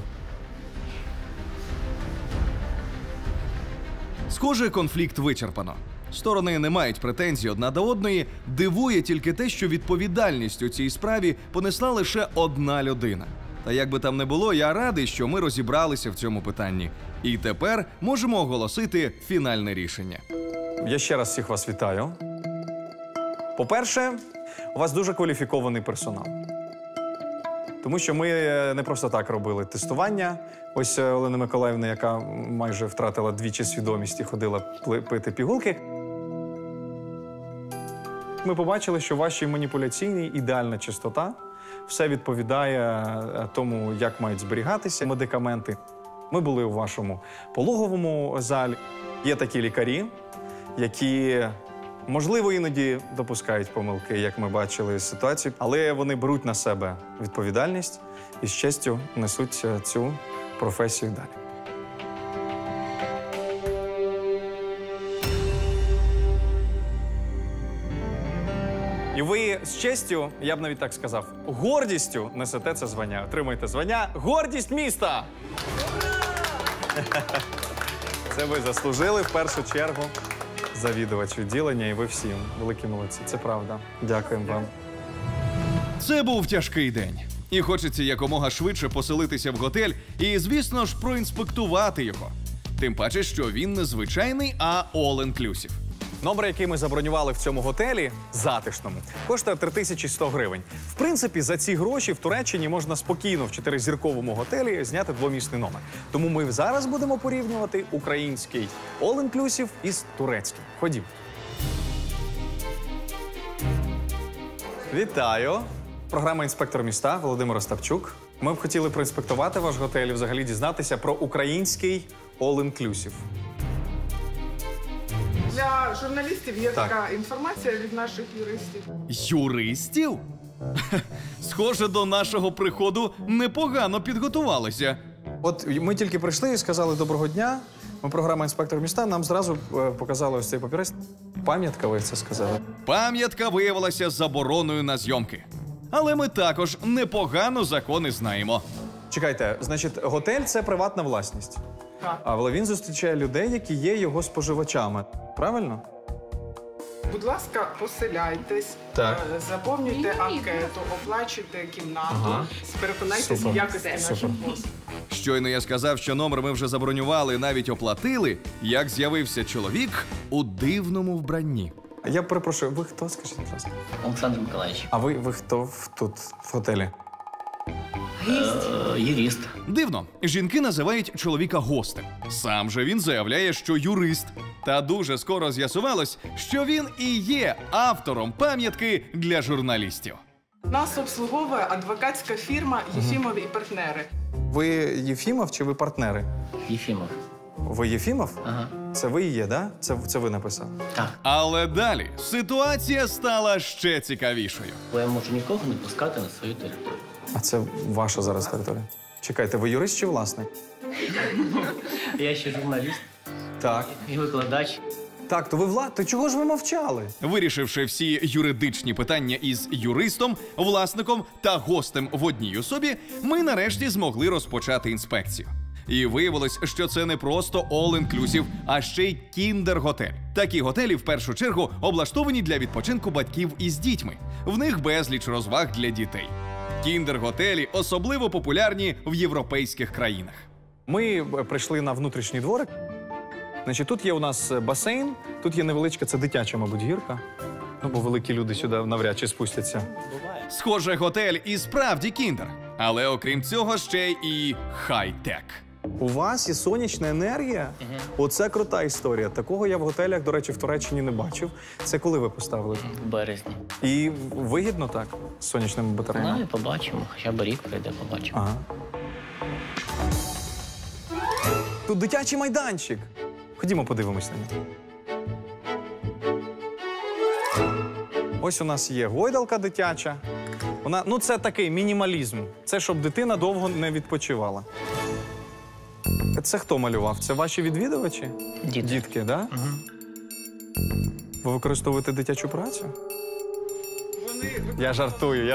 Схоже, конфлікт вичерпано. Сторони не мають претензій одна до одної. Дивує тільки те, що відповідальність у цій справі понесла лише одна людина. Та як би там не було, я радий, що ми розібралися в цьому питанні. І тепер можемо оголосити фінальне рішення. Я ще раз всіх вас вітаю. По-перше, у вас дуже кваліфікований персонал. Тому що ми не просто так робили тестування. Ось Олена Миколаївна, яка майже втратила двічі свідомість і ходила пити пігулки. Ми побачили, що в вашій маніпуляційній ідеальна чистота. Все відповідає тому, як мають зберігатися медикаменти. Ми були у вашому пологовому залі. Є такі лікарі, які, можливо, іноді допускають помилки, як ми бачили з ситуації, але вони беруть на себе відповідальність і з честю несуть цю професію далі. І ви з честю, я б навіть так сказав, гордістю несете це звання. Отримуєте звання «Гордість міста». Це ви заслужили в першу чергу. Завідувач відділення, і ви всі великі молодці. Це правда. Дякуємо вам. Це був тяжкий день. І хочеться якомога швидше поселитися в готель і, звісно ж, проінспектувати його. Тим паче, що він не звичайний, а all-inclusive. Номер, який ми забронювали в цьому готелі, затишному, коштує 3100 гривень. В принципі, за ці гроші в Туреччині можна спокійно в 4-зірковому готелі зняти двомісний номер. Тому ми зараз будемо порівнювати український all-inclusive із турецьким. Ходімо. Вітаю! Програма «Інспектор міста» Володимир Остапчук. Ми б хотіли проінспектувати ваш готель і взагалі дізнатися про український all-inclusive. для журналістів є Так. така інформація від наших юристів. Юристів? Схоже, до нашого приходу непогано підготувалися. От ми тільки прийшли і сказали «Доброго дня». Ми програма «Інспектор міста», нам зразу показали ось цей папірець. Пам'ятка, ви це сказали. Пам'ятка виявилася забороною на зйомки. Але ми також непогано закони знаємо. Чекайте, значить, готель – це приватна власність. Так. Але він зустрічає людей, які є його споживачами. Правильно? Будь ласка, поселяйтесь, Так. заповнюйте анкету, оплачуйте кімнату, Ага. переконайтесь в Супер. якості наших Супер. послуг. Щойно я сказав, що номер ми вже забронювали, навіть оплатили, як з'явився чоловік у дивному вбранні. Я перепрошую, ви хто, скажіть, будь ласка? Олександр Миколаївич. А ви хто тут, в готелі? Юрист. Дивно, жінки називають чоловіка гостем. Сам же він заявляє, що юрист. Та дуже скоро з'ясувалось, що він і є автором пам'ятки для журналістів. Нас обслуговує адвокатська фірма «Єфімов і партнери». Ви Єфімов чи ви партнери? Єфімов. Ви Єфімов? Ага. Це ви і є, да? Це ви написали? Так. Але далі ситуація стала ще цікавішою. Бо я можу нікого не пускати на свою територію. А це ваша зараз територія? Чекайте, ви юрист чи власник? Я ще журналіст Так. і викладач. Так, то ви то чого ж ви мовчали? Вирішивши всі юридичні питання із юристом, власником та гостем в одній особі, ми нарешті змогли розпочати інспекцію. І виявилось, що це не просто all-inclusive, а ще й кіндер-готель. Такі готелі, в першу чергу, облаштовані для відпочинку батьків із дітьми. В них безліч розваг для дітей. Кіндер-готелі особливо популярні в європейських країнах. Ми прийшли на внутрішній дворик. Значить, тут є у нас басейн, тут є невеличка, це дитяча, мабуть, гірка. Ну, бо великі люди сюди навряд чи спустяться. Схоже, готель і справді кіндер. Але окрім цього, ще й хай-тек. У вас є сонячна енергія? Оце крута історія. Такого я в готелях, до речі, в Туреччині не бачив. Це коли ви поставили? В березні. І вигідно так, з сонячними батареями? Ну, і побачимо. Хоча б рік пройде, побачимо. Ага. Тут дитячий майданчик. Ходімо подивимось на нього. Ось у нас є гойдалка дитяча. Вона, ну це такий мінімалізм. Це щоб дитина довго не відпочивала. Це хто малював? Це ваші відвідувачі? Діти. Дітки, так? Да? Угу. Ви використовуєте дитячу працю? Я жартую.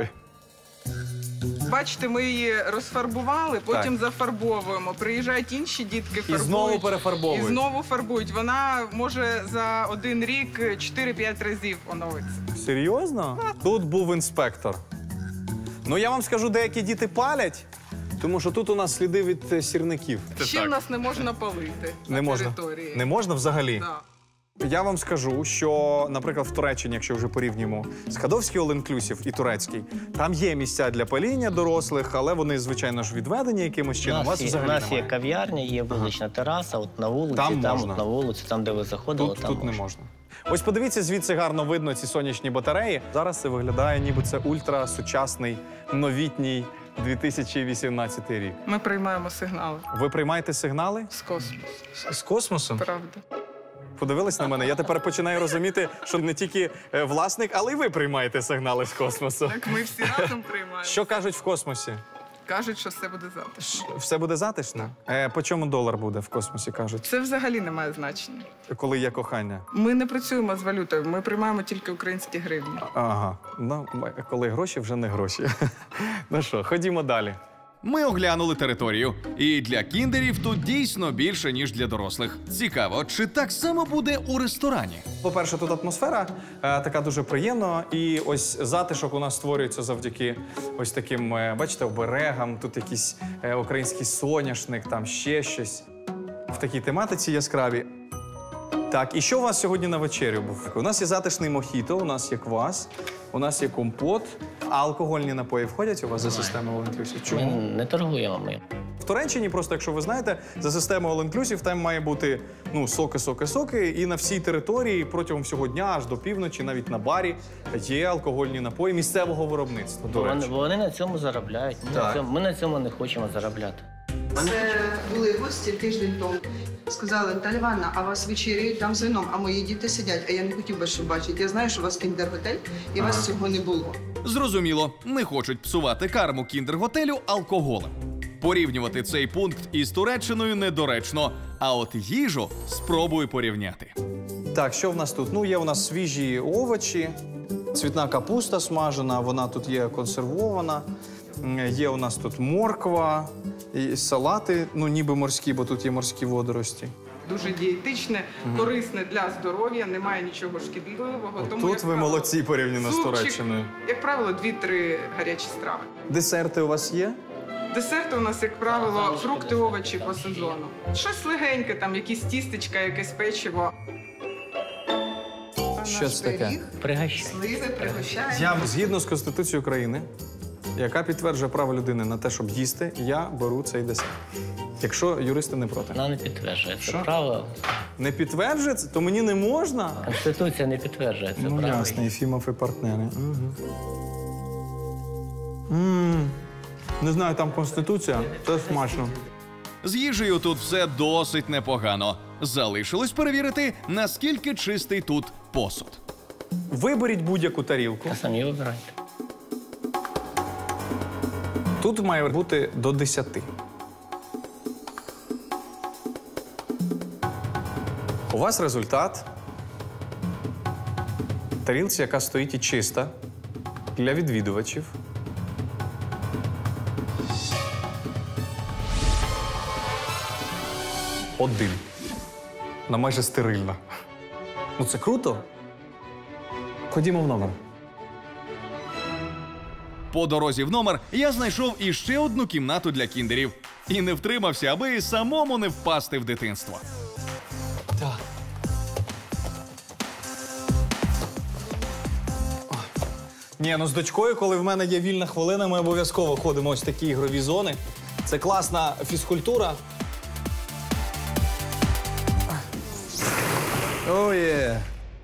Бачите, ми її розфарбували, потім зафарбовуємо. Приїжджають інші дітки, фарбують. І знову перефарбовують. І знову фарбують. Вона може за один рік 4-5 разів оновитися. Серйозно? Тут був інспектор. Ну, я вам скажу, деякі діти палять, тому що тут у нас сліди від сірників. Ще в нас не можна палити Не на можна. території. Не можна взагалі? Да. Я вам скажу, що, наприклад, в Туреччині, якщо вже порівнюємо Скадовський all-inclusive і турецький, там є місця для паління дорослих, але вони, звичайно ж, відведені якимось чином. У нас є кав'ярня, є вулична тераса, от на вулиці, там от на вулиці, там, де ви заходили, Тут не можна. Ось подивіться, звідси гарно видно ці сонячні батареї. Зараз це виглядає, ніби це ультрасучасний, новітній 2018 рік. Ми приймаємо сигнали. Ви приймаєте сигнали? З космосу. З космосу? Правда. Подивились на мене. Я тепер починаю розуміти, що не тільки власник, але й ви приймаєте сигнали з космосу. Так ми всі разом приймаємо. Що кажуть в космосі? Кажуть, що все буде затишно. Все буде затишно? По чому долар буде в космосі, кажуть? Це взагалі не має значення. Коли є кохання? Ми не працюємо з валютою, ми приймаємо тільки українські гривні. Ага. Ну, коли гроші, вже не гроші. Ну що, ходімо далі. Ми оглянули територію. І для кіндерів тут дійсно більше, ніж для дорослих. Цікаво, чи так само буде у ресторані? По-перше, тут атмосфера така дуже приємна. І ось затишок у нас створюється завдяки ось таким, бачите, оберегам. Тут якийсь український соняшник, там ще щось. В такій тематиці яскраві. Так, і що у вас сьогодні на вечерю був? У нас є затишний мохіто, у нас є квас, у нас є компот. А алкогольні напої входять у вас за системою all-inclusive? Чому? Ми не торгуємо ми. В Туреччині, просто, якщо ви знаєте, за системою all-inclusive там має бути соки, і на всій території протягом всього дня, аж до півночі, навіть на барі, є алкогольні напої місцевого виробництва, до речі. Вони на цьому заробляють. Ми на цьому не хочемо заробляти. Це були гості тиждень тому. Сказали, Наталя Івановна, а вас вечеряють там з вином, а мої діти сидять, а я не хотів би, щоб бачити. Я знаю, що у вас кіндер-готель, і у вас цього не було. Зрозуміло, не хочуть псувати карму кіндер-готелю алкоголем. Порівнювати цей пункт із Туреччиною недоречно, а от їжу спробую порівняти. Так, що в нас тут? Ну, є у нас свіжі овочі, цвітна капуста смажена, вона тут є консервована. Є у нас тут морква, і салати, ну ніби морські, бо тут є морські водорості. Дуже дієтичне, корисне для здоров'я, немає нічого шкідливого. Тому, тут ви молодці порівняно з Туреччиною. Як правило, 2-3 гарячі страви. Десерти у вас є? Десерти у нас, як правило, фрукти, овочі по сезону. Щось легеньке, там якісь тістечка, якесь печиво. Що це таке? Сливи, пригощаємо. Я згідно з Конституцією України, яка підтверджує право людини на те, щоб їсти, я беру цей десерт. Якщо юристи не проти. Вона не підтверджує це право. Не підтверджується? То мені не можна? Конституція не підтверджує це право. Ну, ясно, Єфімов і партнери. Не знаю, там Конституція, це смачно. З їжею тут все досить непогано. Залишилось перевірити, наскільки чистий тут посуд. Виберіть будь-яку тарілку. Та самі вибирайте. Тут має бути до 10. У вас результат тарілці, яка стоїть і чиста для відвідувачів. Один. Вона майже стерильна. Ну це круто. Ходімо в номер. По дорозі в номер я знайшов іще одну кімнату для кіндерів. І не втримався, аби самому не впасти в дитинство. Так. Ні, ну з дочкою, коли в мене є вільна хвилина, ми обов'язково ходимо ось в такі ігрові зони. Це класна фізкультура. Оє.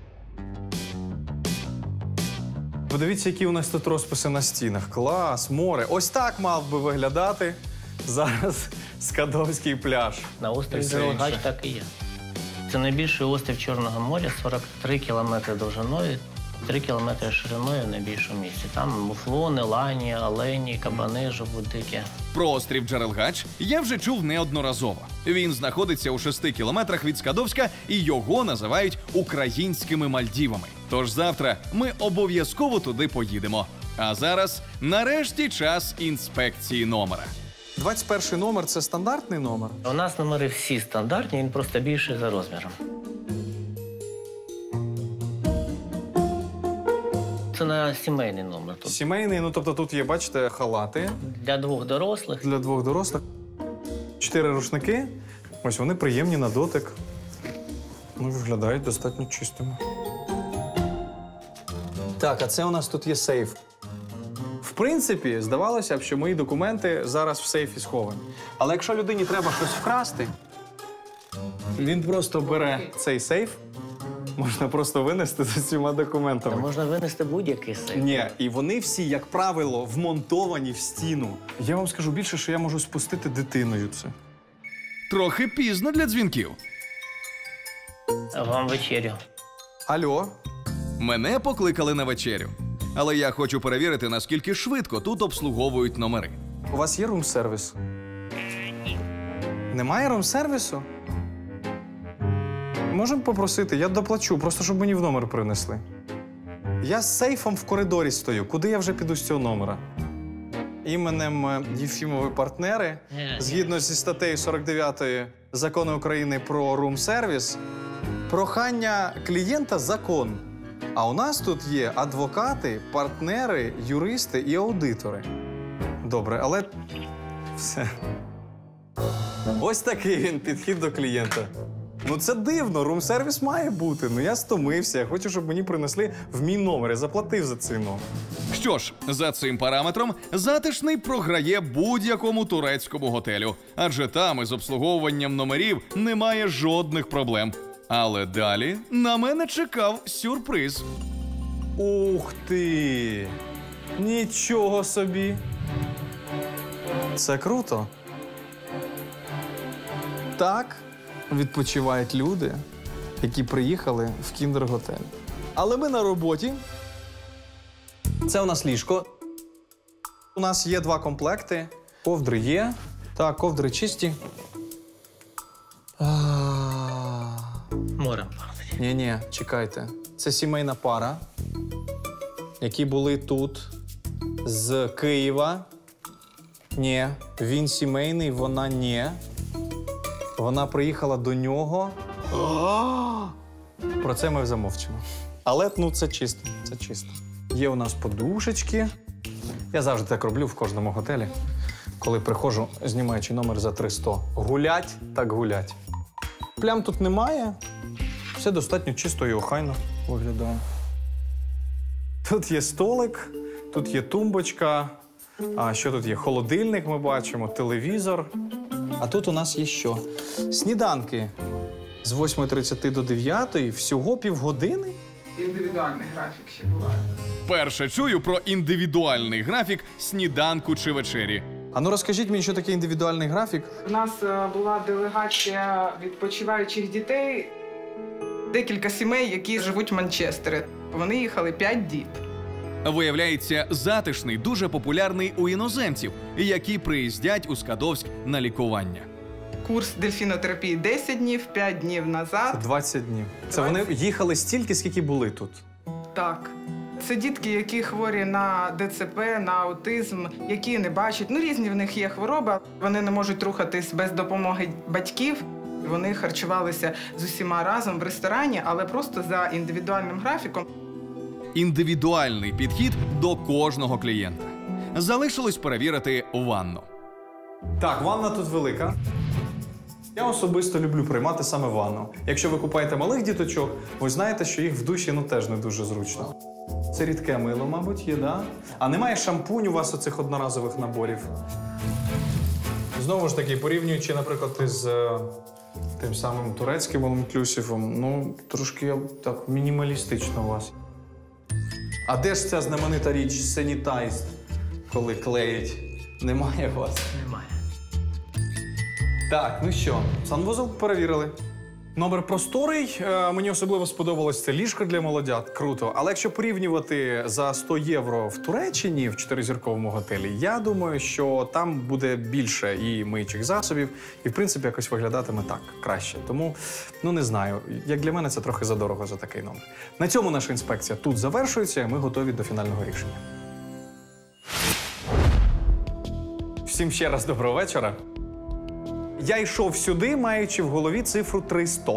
Подивіться, які у нас тут розписи на стінах. Клас, море. Ось так мав би виглядати зараз Скадовський пляж. На острові Джерелгач так і є. Це найбільший острів Чорного моря, 43 кілометри довжиною, 3 кілометри шириною в найбільшому місці. Там муфлони, лані, олені, кабани живуть дикі. Про острів Джерелгач я вже чув неодноразово. Він знаходиться у 6 кілометрах від Скадовська і його називають українськими Мальдівами. Тож завтра ми обов'язково туди поїдемо. А зараз, нарешті, час інспекції номера. 21 номер – це стандартний номер? У нас номери всі стандартні, він просто більший за розміром. Це на сімейний номер. Тут. Сімейний, ну тобто тут є, бачите, халати. Для 2 дорослих. Для 2 дорослих. 4 рушники. Ось вони приємні на дотик. Ну, виглядають достатньо чистими. Так, а це у нас тут є сейф. В принципі, здавалося б, що мої документи зараз в сейфі сховані. Але якщо людині треба щось вкрасти, він просто бере цей сейф, можна просто винести з усіма документами. Та можна винести будь-який сейф. Ні, і вони всі, як правило, вмонтовані в стіну. Я вам скажу більше, що я можу спустити дитиною це. Трохи пізно для дзвінків. Вам вечерю. Алло? Мене покликали на вечерю. Але я хочу перевірити, наскільки швидко тут обслуговують номери. У вас є рум-сервіс? Немає рум-сервісу? Можемо попросити, я доплачу, просто щоб мені в номер принесли. Я з сейфом в коридорі стою. Куди я вже піду з цього номера? Іменем Єфімови партнери, згідно зі статтею 49 Закону України про рум-сервіс, прохання клієнта – закон. А у нас тут є адвокати, партнери, юристи і аудитори. Добре, але все. Ось такий він підхід до клієнта. Ну це дивно, рум-сервіс має бути. Ну я стомився, я хочу, щоб мені принесли в мій номер. Я заплатив за цей номер. Що ж, за цим параметром затишний програє будь-якому турецькому готелю. Адже там із обслуговуванням номерів немає жодних проблем. Але далі на мене чекав сюрприз. Ух ти! Нічого собі! Це круто. Так відпочивають люди, які приїхали в кіндер-готель. Але ми на роботі. Це у нас ліжко. У нас є 2 комплекти. Ковдри є. Так, ковдри чисті. Морем. Ні, чекайте. Це сімейна пара, які були тут з Києва. Ні, він сімейний, вона ні. Вона приїхала до нього. Про це ми замовчимо. Але, ну, це чисто, це чисто. Є у нас подушечки. Я завжди так роблю в кожному готелі. Коли приходжу, знімаючи номер за 300. Гулять, так гулять. Плям тут немає. Все достатньо чисто і охайно виглядає. Тут є столик, тут є тумбочка. А що тут є? Холодильник ми бачимо, телевізор. А тут у нас є що? Сніданки. З 8:30 до 9:00 всього півгодини. Індивідуальний графік ще буває. Перше чую про індивідуальний графік сніданку чи вечері. А ну розкажіть мені, що таке індивідуальний графік? У нас була делегація відпочиваючих дітей, декілька сімей, які живуть в Манчестері. Вони їхали 5 діб. Виявляється, затишний дуже популярний у іноземців, які приїздять у Скадовськ на лікування. Курс дельфінотерапії 10 днів, 5 днів назад. 20 днів. Це вони їхали стільки, скільки були тут? Так. Це дітки, які хворі на ДЦП, на аутизм, які не бачать. Ну, різні в них є хвороби. Вони не можуть рухатись без допомоги батьків. Вони харчувалися з усіма разом в ресторані, але просто за індивідуальним графіком. Індивідуальний підхід до кожного клієнта. Залишилось перевірити ванну. Так, ванна тут велика. Я особисто люблю приймати саме ванну. Якщо ви купаєте малих діточок, ви знаєте, що їх в душі теж не дуже зручно. Це рідке мило, мабуть, є, да? А немає шампунь у вас оцих одноразових наборів? Знову ж таки, порівнюючи, наприклад, із тим самим турецьким all-inclusive, ну, трошки так мінімалістично у вас. А де ж ця знаменита річ Sanitized, коли клеять? Немає у вас? Немає. Так, ну що, санвузол перевірили. Номер просторий. Мені особливо сподобалось це ліжко для молодят. Круто. Але якщо порівнювати за 100 євро в Туреччині, в 4-зірковому готелі, я думаю, що там буде більше і мийчих засобів, і, в принципі, якось виглядатиме так, краще. Тому, ну, не знаю. Як для мене, це трохи задорого за такий номер. На цьому наша інспекція тут завершується, і ми готові до фінального рішення. Всім ще раз доброго вечора. Я йшов сюди, маючи в голові цифру 300.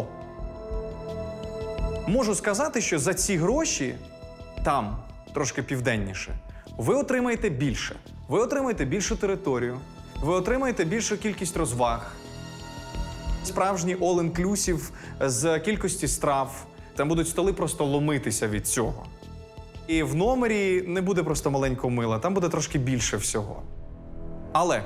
Можу сказати, що за ці гроші, там, трошки південніше, ви отримаєте більше. Ви отримаєте більшу територію, ви отримаєте більшу кількість розваг. Справжній all-inclusive з кількості страв. Там будуть столи просто ломитися від цього. І в номері не буде просто маленького мила, там буде трошки більше всього. Але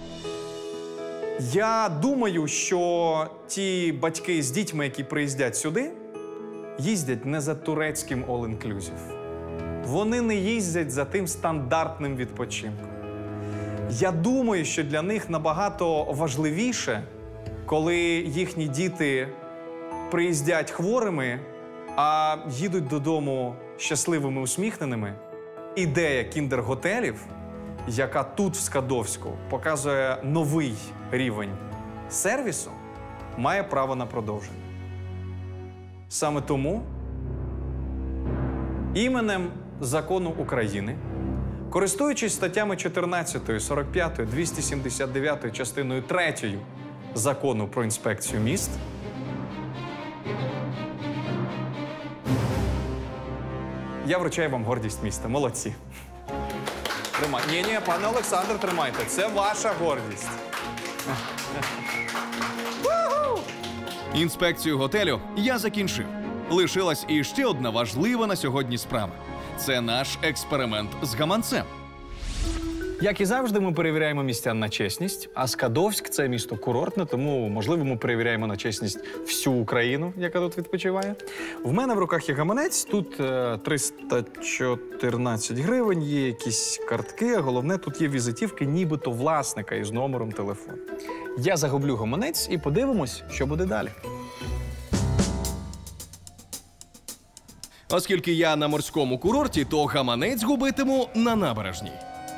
я думаю, що ті батьки з дітьми, які приїздять сюди, їздять не за турецьким all-inclusive. Вони не їздять за тим стандартним відпочинком. Я думаю, що для них набагато важливіше, коли їхні діти приїздять хворими, а їдуть додому щасливими, усміхненими. Ідея кіндер-готелів, яка тут, в Скадовську, показує новий рівень сервісу, має право на продовження. Саме тому іменем Закону України, користуючись статтями 14, 45, 279 частиною 3 Закону про інспекцію міст, я вручаю вам гордість міста. Молодці. Ні, пане Олександр, тримайте. Це ваша гордість. Інспекцію готелю я закінчив. Лишилась іще одна важлива на сьогодні справа. Це наш експеримент з гаманцем. Як і завжди, ми перевіряємо містян на чесність, а Скадовськ – це місто курортне, тому, можливо, ми перевіряємо на чесність всю Україну, яка тут відпочиває. В мене в руках є гаманець, тут 314 гривень, є якісь картки, а головне, тут є візитівки нібито власника із номером телефону. Я загублю гаманець і подивимось, що буде далі. Оскільки я на морському курорті, то гаманець губитиму на набережній.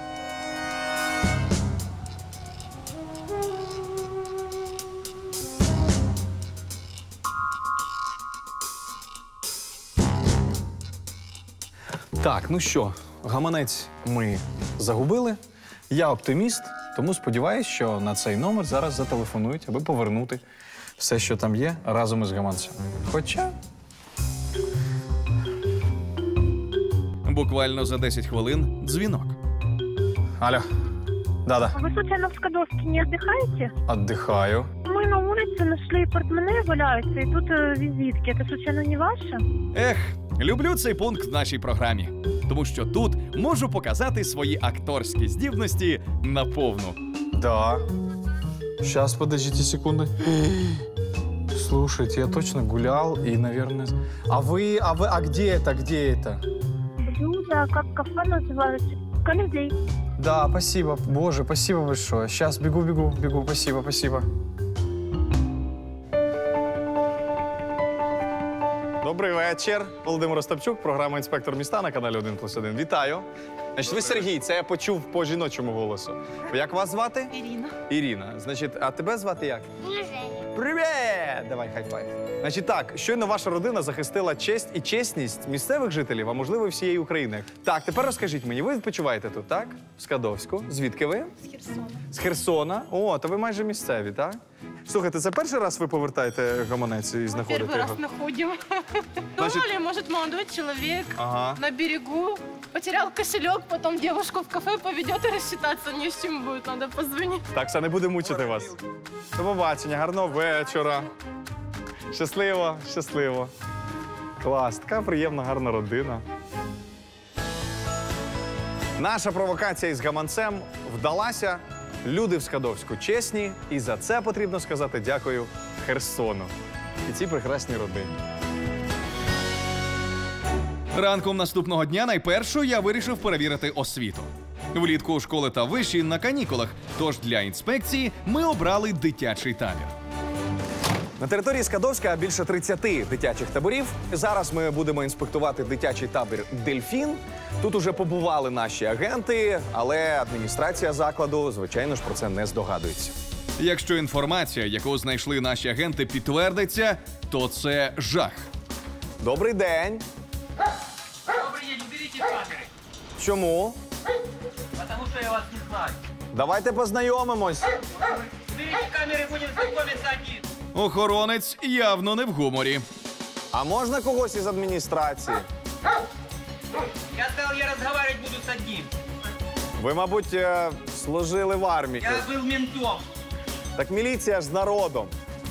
Так, ну що, гаманець ми загубили. Я оптиміст, тому сподіваюся, що на цей номер зараз зателефонують, аби повернути все, що там є, разом із гаманцем. Хоча... Буквально за 10 хвилин дзвінок. Алло. Да-да. Вы случайно в Скадовске не отдыхаете? Отдыхаю. Мы на улице нашли портмоне валяются, и тут визитки. Это случайно не ваше? Ех, люблю цей пункт в нашій програмі. Тому що тут можу показати свої акторські здібності наповну. Да. Сейчас, подождите секунду. Слушайте, я точно гулял и, наверное... А где это? Блюдо, как кафе называется? Колизей. Да, спасибо. Боже, спасибо большое. Сейчас бегу. Спасибо. Добрий вечір. Володимир Остапчук, програма «Інспектор міста» на каналі 1+1. Вітаю. Значить, ви Сергій, це я почув по жіночому голосу. Як вас звати? Ирина. Ірина. Значить, а тебе звати як? Женя. Привіт! Давай хай-файв. Значить так, щойно ваша родина захистила честь і чесність місцевих жителів, а можливо, всієї України. Так, тепер розкажіть мені, ви відпочиваєте тут, так? В Скадовську. Звідки ви? С Херсона. З Херсона. О, то ви майже місцеві, так? Слухайте, це перший раз ви повертаєте гаманець і знаходите Первый раз його? находим. Значит- Думали, может, молодой человек Ага. на берегу потерял кошелек, потом девушку в кафе поведет и рассчитаться не с чем будет, надо позвонить. Так, все, не буду мучити вас. До побачення, гарного вечора. Щасливо. Клас, така приємна, гарна родина. Наша провокація із гаманцем вдалася. Люди в Скадовську чесні, і за це потрібно сказати дякую Херсону і цій прекрасній родині. Ранком наступного дня найпершу я вирішив перевірити освіту. Влітку школи та виші на канікулах, тож для інспекції ми обрали дитячий табір. На території Скадовська більше 30 дитячих таборів. Зараз ми будемо інспектувати дитячий табір «Дельфін». Тут уже побували наші агенти, але адміністрація закладу, звичайно ж, про це не здогадується. Якщо інформація, яку знайшли наші агенти, підтвердиться, то це жах. Добрий день. Добрый день, уберите камеры. Чому? Потому что я вас не знаю. Давайте познайомимось. Уберите камеры, будем знакомиться один. Охоронець явно не в гуморі. А можна когось із адміністрації? Я сказал, я разговаривать буду с одним. Ви, мабуть, служили в армії. Я был ментом. Так міліція ж з народом.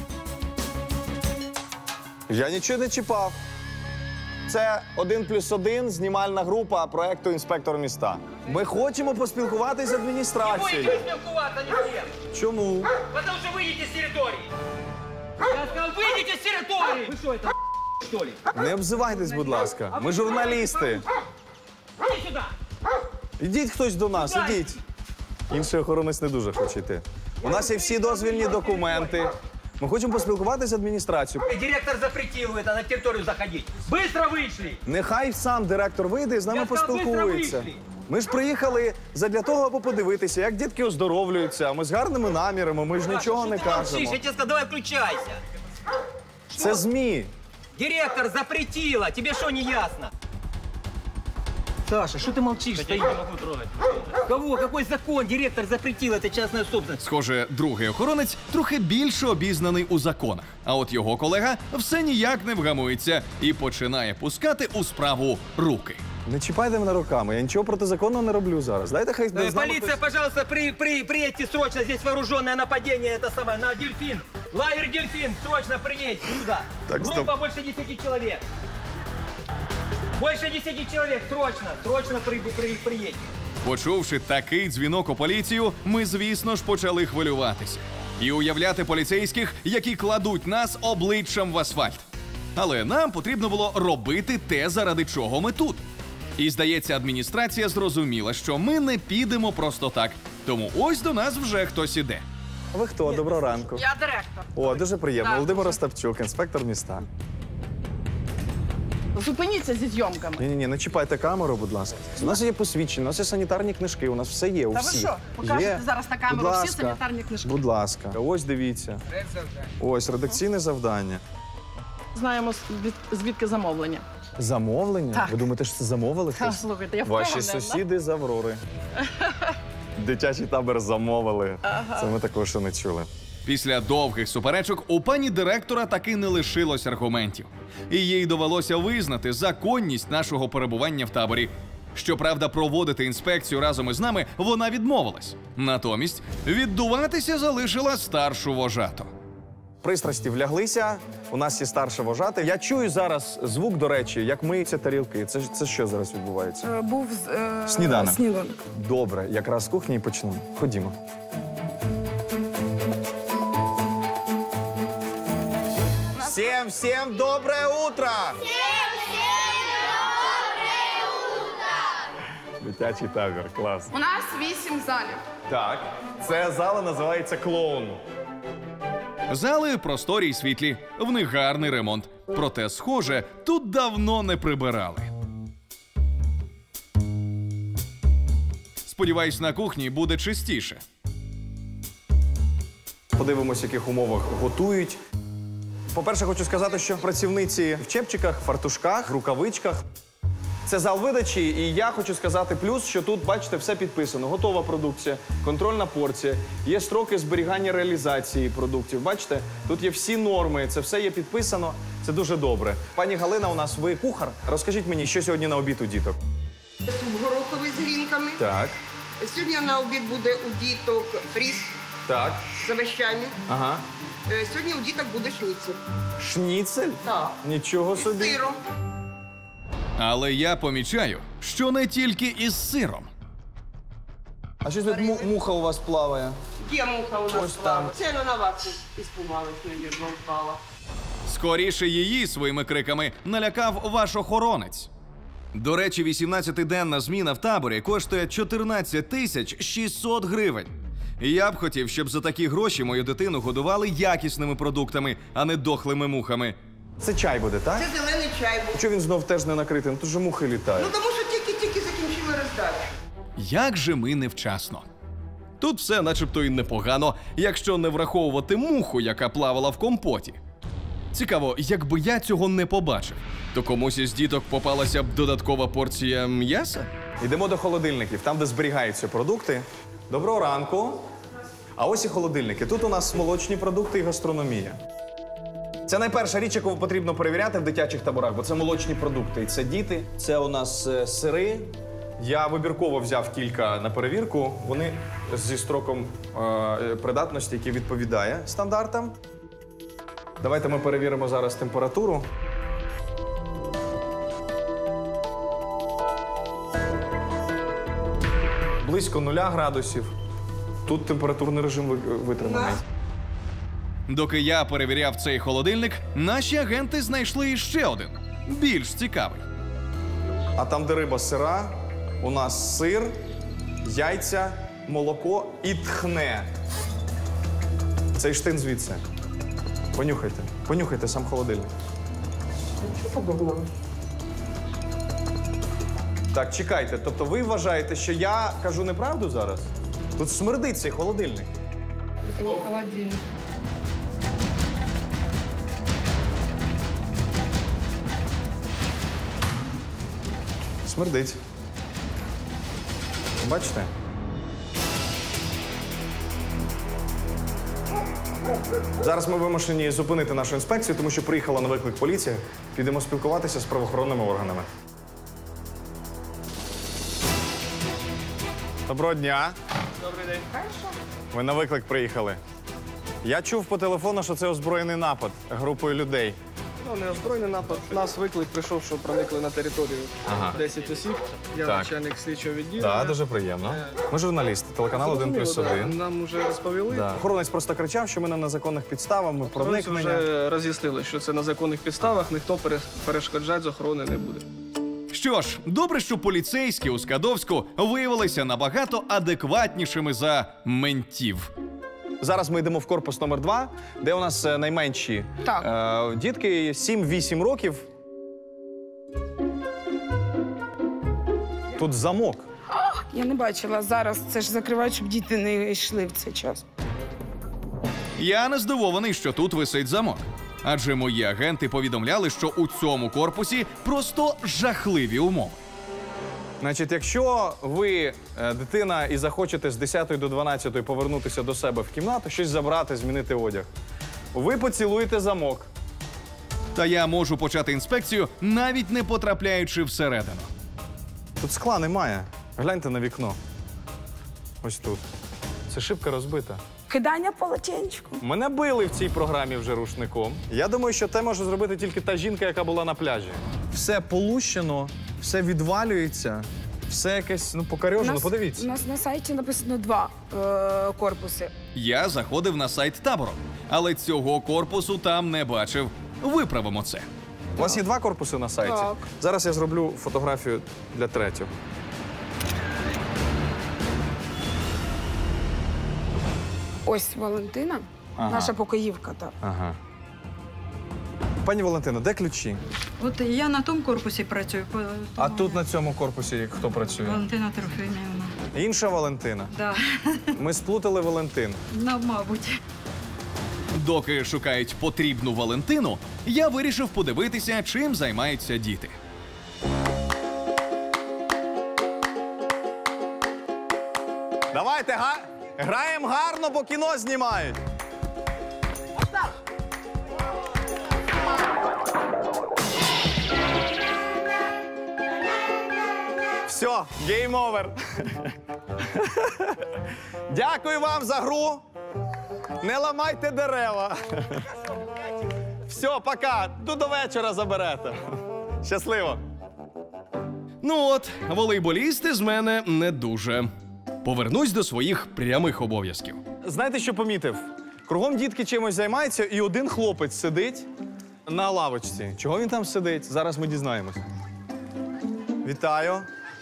Я нічого не чіпав. Це 1+1 знімальна група проекту «Інспектор міста». Ми хочемо поспілкуватися з Не адміністрацією. будете спілкуватися ні з ким. Чому? Потому что выйдете с территории. Я сказал, выйдите с территории. Вы что, это что ли? Не обзивайтесь, будь ласка. Ми журналісти. Иди сюда. Ідіть хтось до нас, ідіть. Інший охоронець не дуже хоче йти. У нас є всі дозвільні документи. Ми хочемо поспілкуватися з адміністрацією. Директор запретил это на территорию заходить. Быстро вышли. Нехай сам директор вийде і з нами Я сказав, поспілкується. быстро вийшли. Ми ж приїхали задля того, аби подивитися, як дітки оздоровлюються. Ми з гарними намірами, ми ж нічого не Что ты молчишь? кажемо. Я тебе сказал, давай включайся. Це ЗМІ. Директор запретила. Тебе что, не ясно? Саша, что ты молчишь? Я не могу трогать. Кого? Какой закон? Директор запретил, это частная собственность. Схоже, другий охоронець трохи більше обізнаний у законах. А от його колега все ніяк не вгамується і починає пускати у справу руки. Не чіпайте мене руками, я нічого протизаконного не роблю зараз. Дайте хай з нами Полиция, пожалуйста, приедьте срочно. Здесь вооруженное нападение, это самое, на дельфин. Лагерь дельфин, срочно приедьте сюда. Так, Группа стоп. больше 10 человек. Больше 10 человек, срочно приедьте. Почувши такий дзвінок у поліцію, ми, звісно ж, почали хвилюватися. І уявляти поліцейських, які кладуть нас обличчям в асфальт. Але нам потрібно було робити те, заради чого ми тут. І, здається, адміністрація зрозуміла, що ми не підемо просто так. Тому ось до нас вже хтось іде. Ви хто? Доброго ранку. Я директор. О, дуже приємно. Так. Володимир Остапчук, інспектор міста. Зупиніться зі зйомками. Ні, не чіпайте камеру, будь ласка. У нас є посвідчення, у нас є санітарні книжки, у нас все є, у Та ви всіх. що, покажете Є. зараз на камеру Будь всі ласка. санітарні книжки? Будь ласка. Ось дивіться. Ось редакційне завдання. Знаємо, звідки замовлення. Замовлення? Так. Ви думаєте, що це замовили Та, хтось? слухайте, я Ваші впевнена. сусіди з Аврори. Дитячий табір замовили. Ага. Це ми такого ще не чули. Після довгих суперечок у пані директора таки не лишилось аргументів. І їй довелося визнати законність нашого перебування в таборі. Щоправда, проводити інспекцію разом із нами вона відмовилась. Натомість віддуватися залишила старшу вожату. Пристрасті вляглися, у нас є старша вожата. Я чую зараз звук, до речі, як миються тарілки. Це що зараз відбувається? Був Сніданок. сніданок. Добре, якраз з кухні і почнемо. Ходімо. Всем доброе утро! Дитячий табір, клас. У нас 8 залів. Так, це зала називається «Клоун». Зали просторі й світлі, в них гарний ремонт. Проте, схоже, тут давно не прибирали. Сподіваюсь, на кухні буде чистіше. Подивимось, в яких умовах готують. По-перше, хочу сказати, що працівниці в чепчиках, фартушках, рукавичках. Це зал видачі, і я хочу сказати плюс, що тут, бачите, все підписано. Готова продукція, контрольна порція, є строки зберігання реалізації продуктів. Бачите, тут є всі норми, це все є підписано, це дуже добре. Пані Галина, у нас ви кухар. Розкажіть мені, що сьогодні на обід у діток? Суп гороховий з грінками. Так, Сьогодні на обід буде у діток фріз так, з овощами. ага. Сьогодні у діток буде шніцель. Шніцель? Так. Нічого З собі. сиром. Але я помічаю, що не тільки із сиром. А що тут муха у вас плаває? Є муха у Ось нас там. плава. Це вона на вас іспугалась, навірно, впала. Скоріше її своїми криками налякав ваш охоронець. До речі, 18-денна зміна в таборі коштує 14 тисяч 600 гривень. Я б хотів, щоб за такі гроші мою дитину годували якісними продуктами, а не дохлими мухами. Це чай буде, так? Це зелений чай був. Чого він знов теж не накритий? Ну, тут же мухи літають. Ну тому що тільки закінчили роздачу. Як же ми невчасно. Тут все начебто і непогано, якщо не враховувати муху, яка плавала в компоті. Цікаво, якби я цього не побачив, то комусь із діток попалася б додаткова порція м'яса? Йдемо до холодильників, там, де зберігаються продукти. Доброго ранку. А ось і холодильники. Тут у нас молочні продукти і гастрономія. Це найперша річ, яку потрібно перевіряти в дитячих таборах, бо це молочні продукти. І це діти, це у нас сири. Я вибірково взяв кілька на перевірку. Вони зі строком придатності, який відповідає стандартам. Давайте ми перевіримо зараз температуру. Близько 0 градусів. Тут температурний режим витриманий. Доки я перевіряв цей холодильник, наші агенти знайшли іще один, більш цікавий. А там, де риба сира, у нас сир, яйця, молоко і тхне. Цей штин звідси. Понюхайте. Понюхайте сам холодильник. Нічого подобного. Так, чекайте. Тобто ви вважаєте, що я кажу неправду зараз? Тут смердить цей холодильник. Холодильник. Смердить. Бачите? Зараз ми вимушені зупинити нашу інспекцію, тому що приїхала на виклик поліція. Підемо спілкуватися з правоохоронними органами. Доброго дня. Добрий день. Ви на виклик приїхали. Я чув по телефону, що це озброєний напад групою людей. Ну, не озброєний напад. Нас виклик прийшов, що проникли на територію 10 осіб. Я Так. начальник слідчого відділу. Так, дуже приємно. Ми журналісти, телеканал 1+1. Нам вже розповіли. Да. Охоронець просто кричав, що ми на незаконних підставах, ми проникнення. Вже роз'яснили, що це на законних підставах, ніхто перешкоджати з охорони не буде. Що ж, добре, що поліцейські у Скадовську виявилися набагато адекватнішими за ментів. Зараз ми йдемо в корпус номер 2, де у нас найменші дітки, 7-8 років. Тут замок. Я не бачила зараз. Це ж закривають, щоб діти не йшли в цей час. Я не здивований, що тут висить замок. Адже мої агенти повідомляли, що у цьому корпусі просто жахливі умови. Значить, якщо ви дитина і захочете з 10 до 12 повернутися до себе в кімнату, щось забрати, змінити одяг, ви поцілуєте замок. Та я можу почати інспекцію, навіть не потрапляючи всередину. Тут скла немає. Гляньте на вікно. Ось тут. Це шибка розбита. Кидання полотенчиком. Мене били в цій програмі вже рушником. Я думаю, що це може зробити тільки та жінка, яка була на пляжі. Все полущено, все відвалюється, все якесь, покарьожено. Подивіться. У нас на сайті написано 2 корпуси. Я заходив на сайт табору, але цього корпусу там не бачив. Виправимо це. У вас є 2 корпуси на сайті? Так. Зараз я зроблю фотографію для 3-го. Ось Валентина, наша покоївка. Так. Ага. Пані Валентино, де ключі? От я на тому корпусі працюю. А тут на цьому корпусі хто працює? Валентина Трофимівна. Інша Валентина? Да. Ми сплутали Валентин. Мабуть. Доки шукають потрібну Валентину, я вирішив подивитися, чим займаються діти. Давайте, граємо гарно, бо кіно знімають. Все, гейм овер. Дякую вам за гру. Не ламайте дерева. Все, пока. До вечора заберете. Щасливо. Ну от, волейболісти з мене не дуже. Повернусь до своїх прямих обов'язків. Знаєте, що помітив? Кругом дітки чимось займаються, і один хлопець сидить на лавочці. Чого він там сидить? Зараз ми дізнаємось. Вітаю.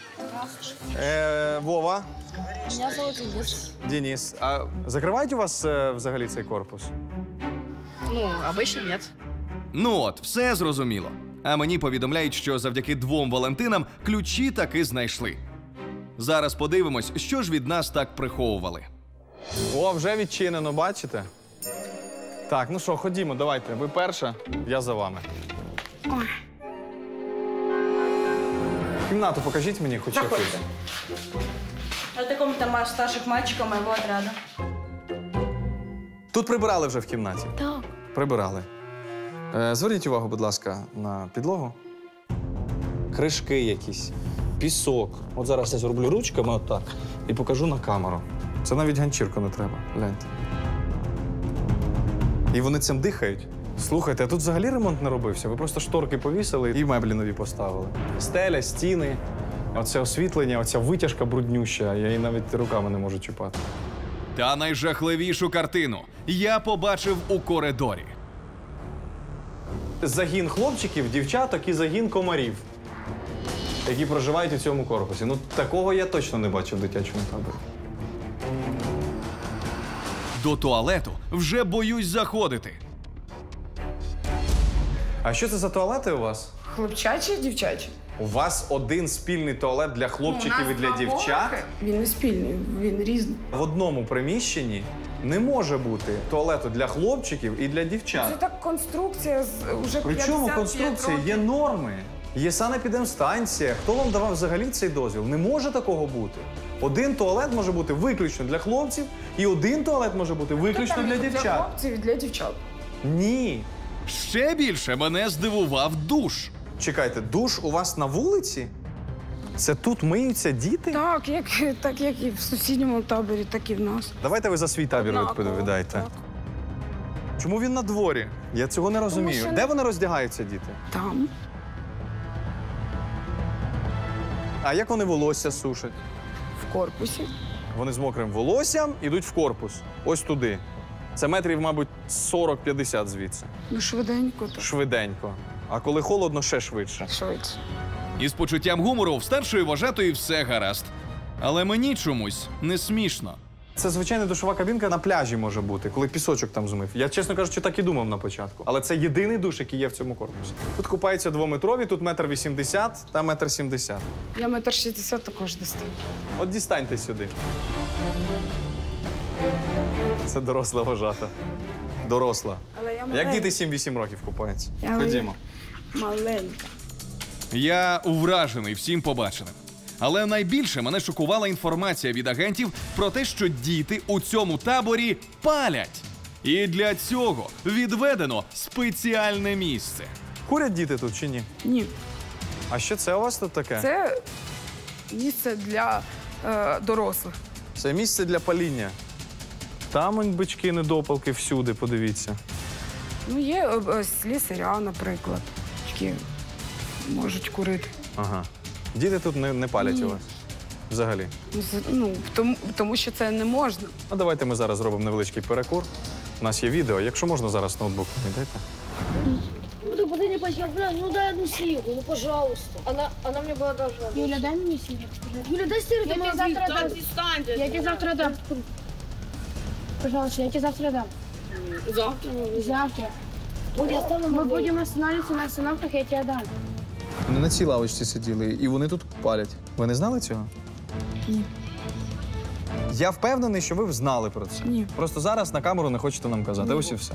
Вова. Меня зовут Денис. Денис. А закривають у вас взагалі цей корпус? Ну, обычно нет. Ну от, все зрозуміло. А мені повідомляють, що завдяки 2 Валентинам ключі таки знайшли. Зараз подивимось, що ж від нас так приховували. О, вже відчинено, бачите? Так, ну що, ходімо, давайте. Ви перша, я за вами. Ой. Кімнату покажіть мені, хоч якусь. Это комната старших мальчиков моего отряда. Тут прибирали вже в кімнаті? Так. Прибирали. Зверніть увагу, будь ласка, на підлогу. Кришки якісь, пісок. От зараз я зроблю ручками отак і покажу на камеру. Це навіть ганчірку не треба. Гляньте. І вони цим дихають. Слухайте, а тут взагалі ремонт не робився. Ви просто шторки повісили і меблі нові поставили. Стеля, стіни, оце освітлення, оця витяжка бруднюща. Я її навіть руками не можу чіпати. Та найжахливішу картину я побачив у коридорі. Загін хлопчиків, дівчаток і загін комарів, які проживають у цьому корпусі. Ну, такого я точно не бачив в дитячому таборі. До туалету вже боюсь заходити. А що це за туалети у вас? Хлопчачі, дівчачі. У вас один спільний туалет для хлопчиків і для дівчат? Він не спільний, він різний. В одному приміщенні не може бути туалету для хлопчиків і для дівчат. Це так конструкція вже 55 При чому конструкція? років. Є норми. Є санепідемстанція. Хто вам давав взагалі цей дозвіл? Не може такого бути. Один туалет може бути виключно для хлопців, і один туалет може бути виключно для дівчат. Для хлопців і для дівчат. Ні. Ще більше мене здивував душ. Чекайте, душ у вас на вулиці? Це тут миються діти? Так, як і в сусідньому таборі, так і в нас. Давайте ви за свій табір Однаково, відповідаєте. так. Чому він на дворі? Я цього не розумію. що Де вони роздягаються, діти? Там. А як вони волосся сушать? В корпусі. Вони з мокрим волоссям ідуть в корпус. Ось туди. Це метрів, мабуть, 40-50 звідси. Ну, швиденько так. Швиденько. А коли холодно, ще швидше. Швидше. Із почуттям гумору в старшої вважатої все гаразд. Але мені чомусь не смішно. Це звичайна душова кабінка на пляжі може бути, коли пісочок там змив. Я, чесно кажучи, так і думав на початку. Але це єдиний душ, який є в цьому корпусі. Тут купаються 2-метрові, тут 1,80 м та 1,70 м. Я 1,60 м також достаю. От дістаньте сюди. Це доросла вожата. Доросла. Але я Як маленька. діти 7-8 років купаються? Але Ходімо. Маленька. Я вражений всім побаченим. Але найбільше мене шокувала інформація від агентів про те, що діти у цьому таборі палять. І для цього відведено спеціальне місце. Курять діти тут чи ні? Ні. А що це у вас тут таке? Це місце для дорослих. Це місце для паління. Там он бички, недопалки всюди, подивіться. Ну, є слісаря, наприклад, які можуть курити. Ага. Діти тут не палять Ні. у вас? Взагалі? Ну, тому що це не можна. А давайте ми зараз зробимо невеличкий перекур. У нас є відео. Якщо можна, зараз ноутбук мені дайте. Ты не потерпела, ну дай одну сигарету, ну пожалуйста. Она мне была должна. Юля, дай мне сигарету. Юля, дай сигарету. Я тебе завтра дам. Я тебе завтра дам. Пожалуйста, я тебе завтра дам. Завтра? Завтра. Мы будем останавливаться на остановках, я тебе дам. Вони на цій лавочці сиділи, і вони тут палять. Ви не знали цього? Ні. Я впевнений, що ви знали про це. Ні. Просто зараз на камеру не хочете нам казати. Ось і все.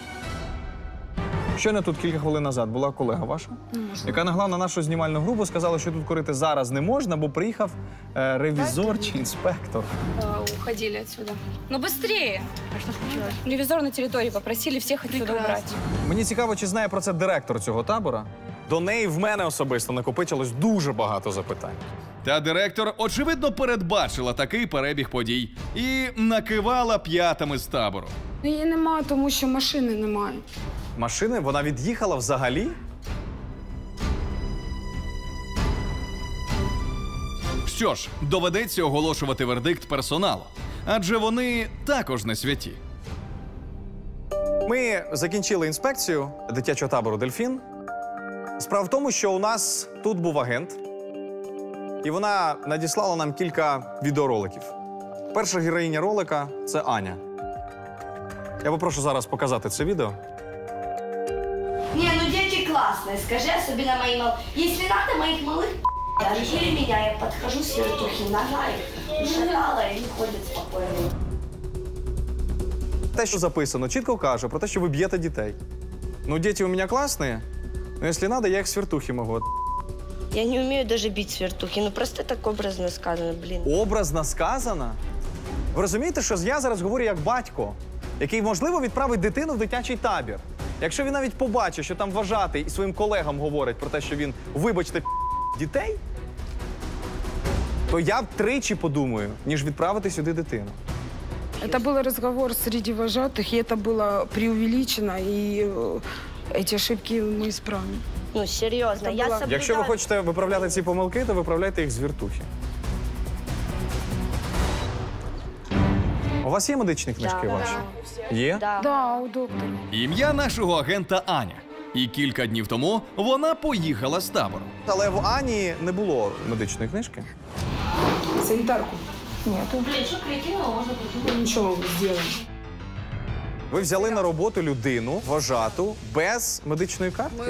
Щойно тут кілька хвилин назад була колега ваша, яка нагнала на нашу знімальну групу, сказала, що тут курити зараз не можна, бо приїхав ревізор чи інспектор. Уходили отсюда. Ну быстрее! А что случилось? Ревизор на территории попросили всех отсюда убрать. Мені цікаво, чи знає про це директор цього табора. До неї в мене особисто накопичилось дуже багато запитань. Та директор, очевидно, передбачила такий перебіг подій і накивала п'ятами з табору. Її немає, тому що машини немає. Машини? Вона від'їхала взагалі? Що ж, доведеться оголошувати вердикт персоналу, адже вони також не святі. Ми закінчили інспекцію дитячого табору «Дельфін». Справа в тому, що у нас тут був агент, і вона надіслала нам кілька відеороликів. Перша героїня ролика – це Аня. Я попрошу зараз показати це відео. Не, ну дети классные, скажи, особенно мои малые. Если надо, моих малых или меня, я подхожу с вертухи, нога их ушатала, и они ходят спокойно. Те, що записано, чітко каже про те, що ви б'єте дітей. Ну, діти у мене класні, но якщо треба, я їх з вертухи можу. Я не умею даже бить с вертухи, ну просто так образно сказано, блин. Образно сказано? Ви розумієте, що я зараз говорю як батько, який, можливо, відправить дитину в дитячий табір. Якщо він навіть побачить, що там вважатий і своїм колегам говорить про те, що він, вибачте, дітей, то я тричі подумаю, ніж відправити сюди дитину. Это был разговор среди вожатых, и это было преувеличено, и эти ошибки мы исправим. Ну, серьезно, я соблюдаю. Якщо ви хочете виправляти ці помилки, то виправляйте їх з вертухи. У вас є медичні книжки ваші? Є? Да, у доктора. Ім'я нашого агента Аня. І кілька днів тому вона поїхала з табору. Але в Ані не було медичної книжки. Санитарку? Нету. Блин, что кретина, можно придумать. Ничего сделаем. Ви взяли на роботу людину, вожату, без медичної картки?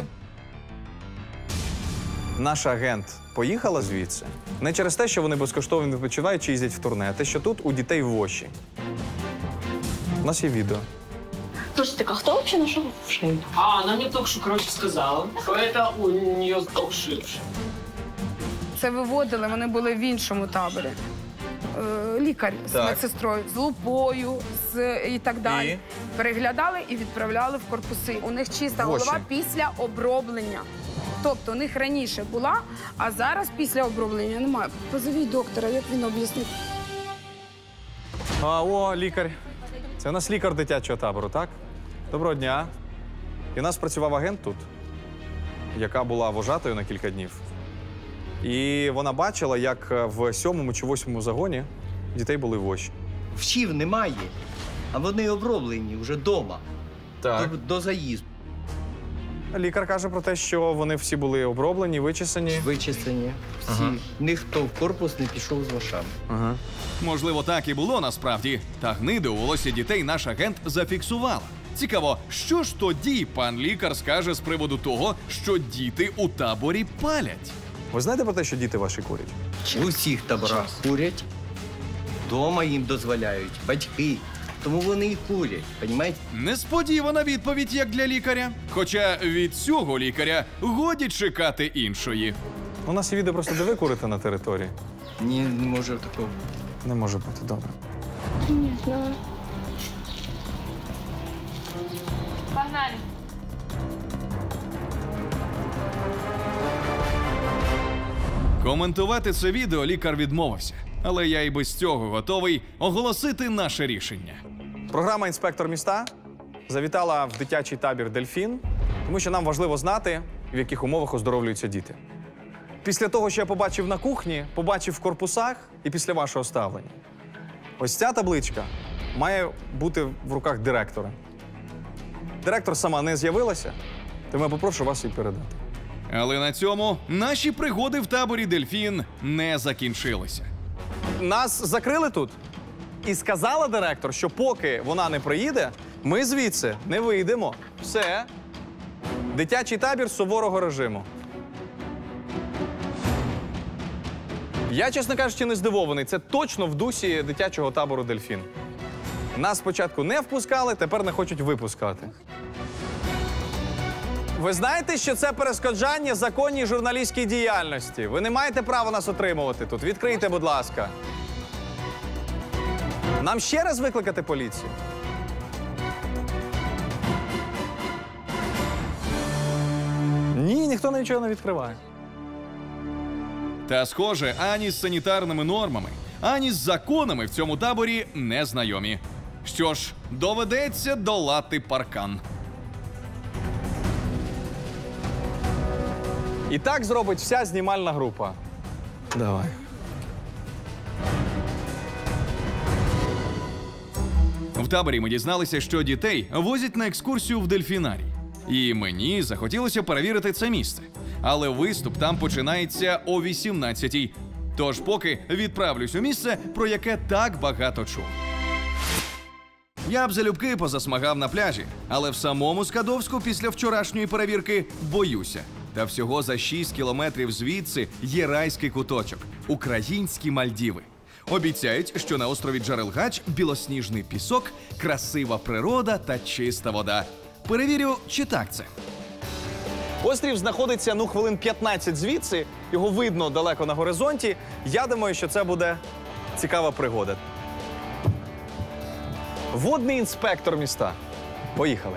Наш агент поїхала звідси не через те, що вони безкоштовно відпочивають чи їздять в турне, а те, що тут у дітей воші. У нас є відео. Слушай, так а кто вообще нашел в шею? А, она мне только что, короче, сказала, что это у нее ушибший. Це виводили, вони були в іншому таборі. Лікар з Так. медсестрою, з лупою і так далі. І? Переглядали і відправляли в корпуси. У них чиста Воші. голова після оброблення. Тобто у них раніше була, а зараз після оброблення немає. Позовіть доктора, як він об'яснить. О, лікар. Це у нас лікар дитячого табору, так? Доброго дня. І у нас працював агент тут, яка була вожатою на кілька днів. І вона бачила, як в 7-му чи 8-му загоні дітей були воші. Вчів немає, а вони оброблені вже вдома. Так. До заїзду. Лікар каже про те, що вони всі були оброблені, вичесані. Вичисані. Всі. Ніхто в корпус не пішов з вошами. Можливо, так і було насправді. Та гниди у волосі дітей наш агент зафіксував. Цікаво, що ж тоді пан лікар скаже з приводу того, що діти у таборі палять? Ви знаєте про те, що діти ваші курять? В усіх таборах курять. Дома їм дозволяють батьки. Тому вони і курять, понімаєте? Несподівана відповідь, як для лікаря. Хоча від цього лікаря годі чекати іншої. У нас є відео просто, де ви курите на території. Ні, не може такого. Не може бути, добре. Не знаю. Погнали. Коментувати це відео лікар відмовився. Але я і без цього готовий оголосити наше рішення. Програма «Інспектор міста» завітала в дитячий табір «Дельфін», тому що нам важливо знати, в яких умовах оздоровлюються діти. Після того, що я побачив на кухні, побачив в корпусах і після вашого ставлення. Ось ця табличка має бути в руках директора. Директор сама не з'явилася, тому я попрошу вас її передати. Але на цьому наші пригоди в таборі «Дельфін» не закінчилися. Нас закрили тут і сказала директор, що поки вона не приїде, ми звідси не вийдемо. Все. Дитячий табір суворого режиму. Я, чесно кажучи, не здивований. Це точно в дусі дитячого табору «Дельфін». Нас спочатку не впускали, тепер не хочуть випускати. Ви знаєте, що це перешкоджання законній журналістській діяльності? Ви не маєте права нас отримувати тут. Відкрийте, будь ласка. Нам ще раз викликати поліцію? Ні, ніхто нічого не відкриває. Та, схоже, ані з санітарними нормами, ані з законами в цьому таборі не знайомі. Що ж, доведеться долати паркан. І так зробить вся знімальна група. Давай. В таборі ми дізналися, що дітей возять на екскурсію в дельфінарій. І мені захотілося перевірити це місце. Але виступ там починається о 18-й. Тож поки відправлюсь у місце, про яке так багато чув. Я б залюбки позасмагав на пляжі, але в самому Скадовську після вчорашньої перевірки боюся. Та всього за 6 кілометрів звідси є райський куточок – українські Мальдіви. Обіцяють, що на острові Джерелгач білосніжний пісок, красива природа та чиста вода. Перевірю, чи так це. Острів знаходиться, хвилин 15 звідси. Його видно далеко на горизонті. Я думаю, що це буде цікава пригода. Водний інспектор міста. Поїхали.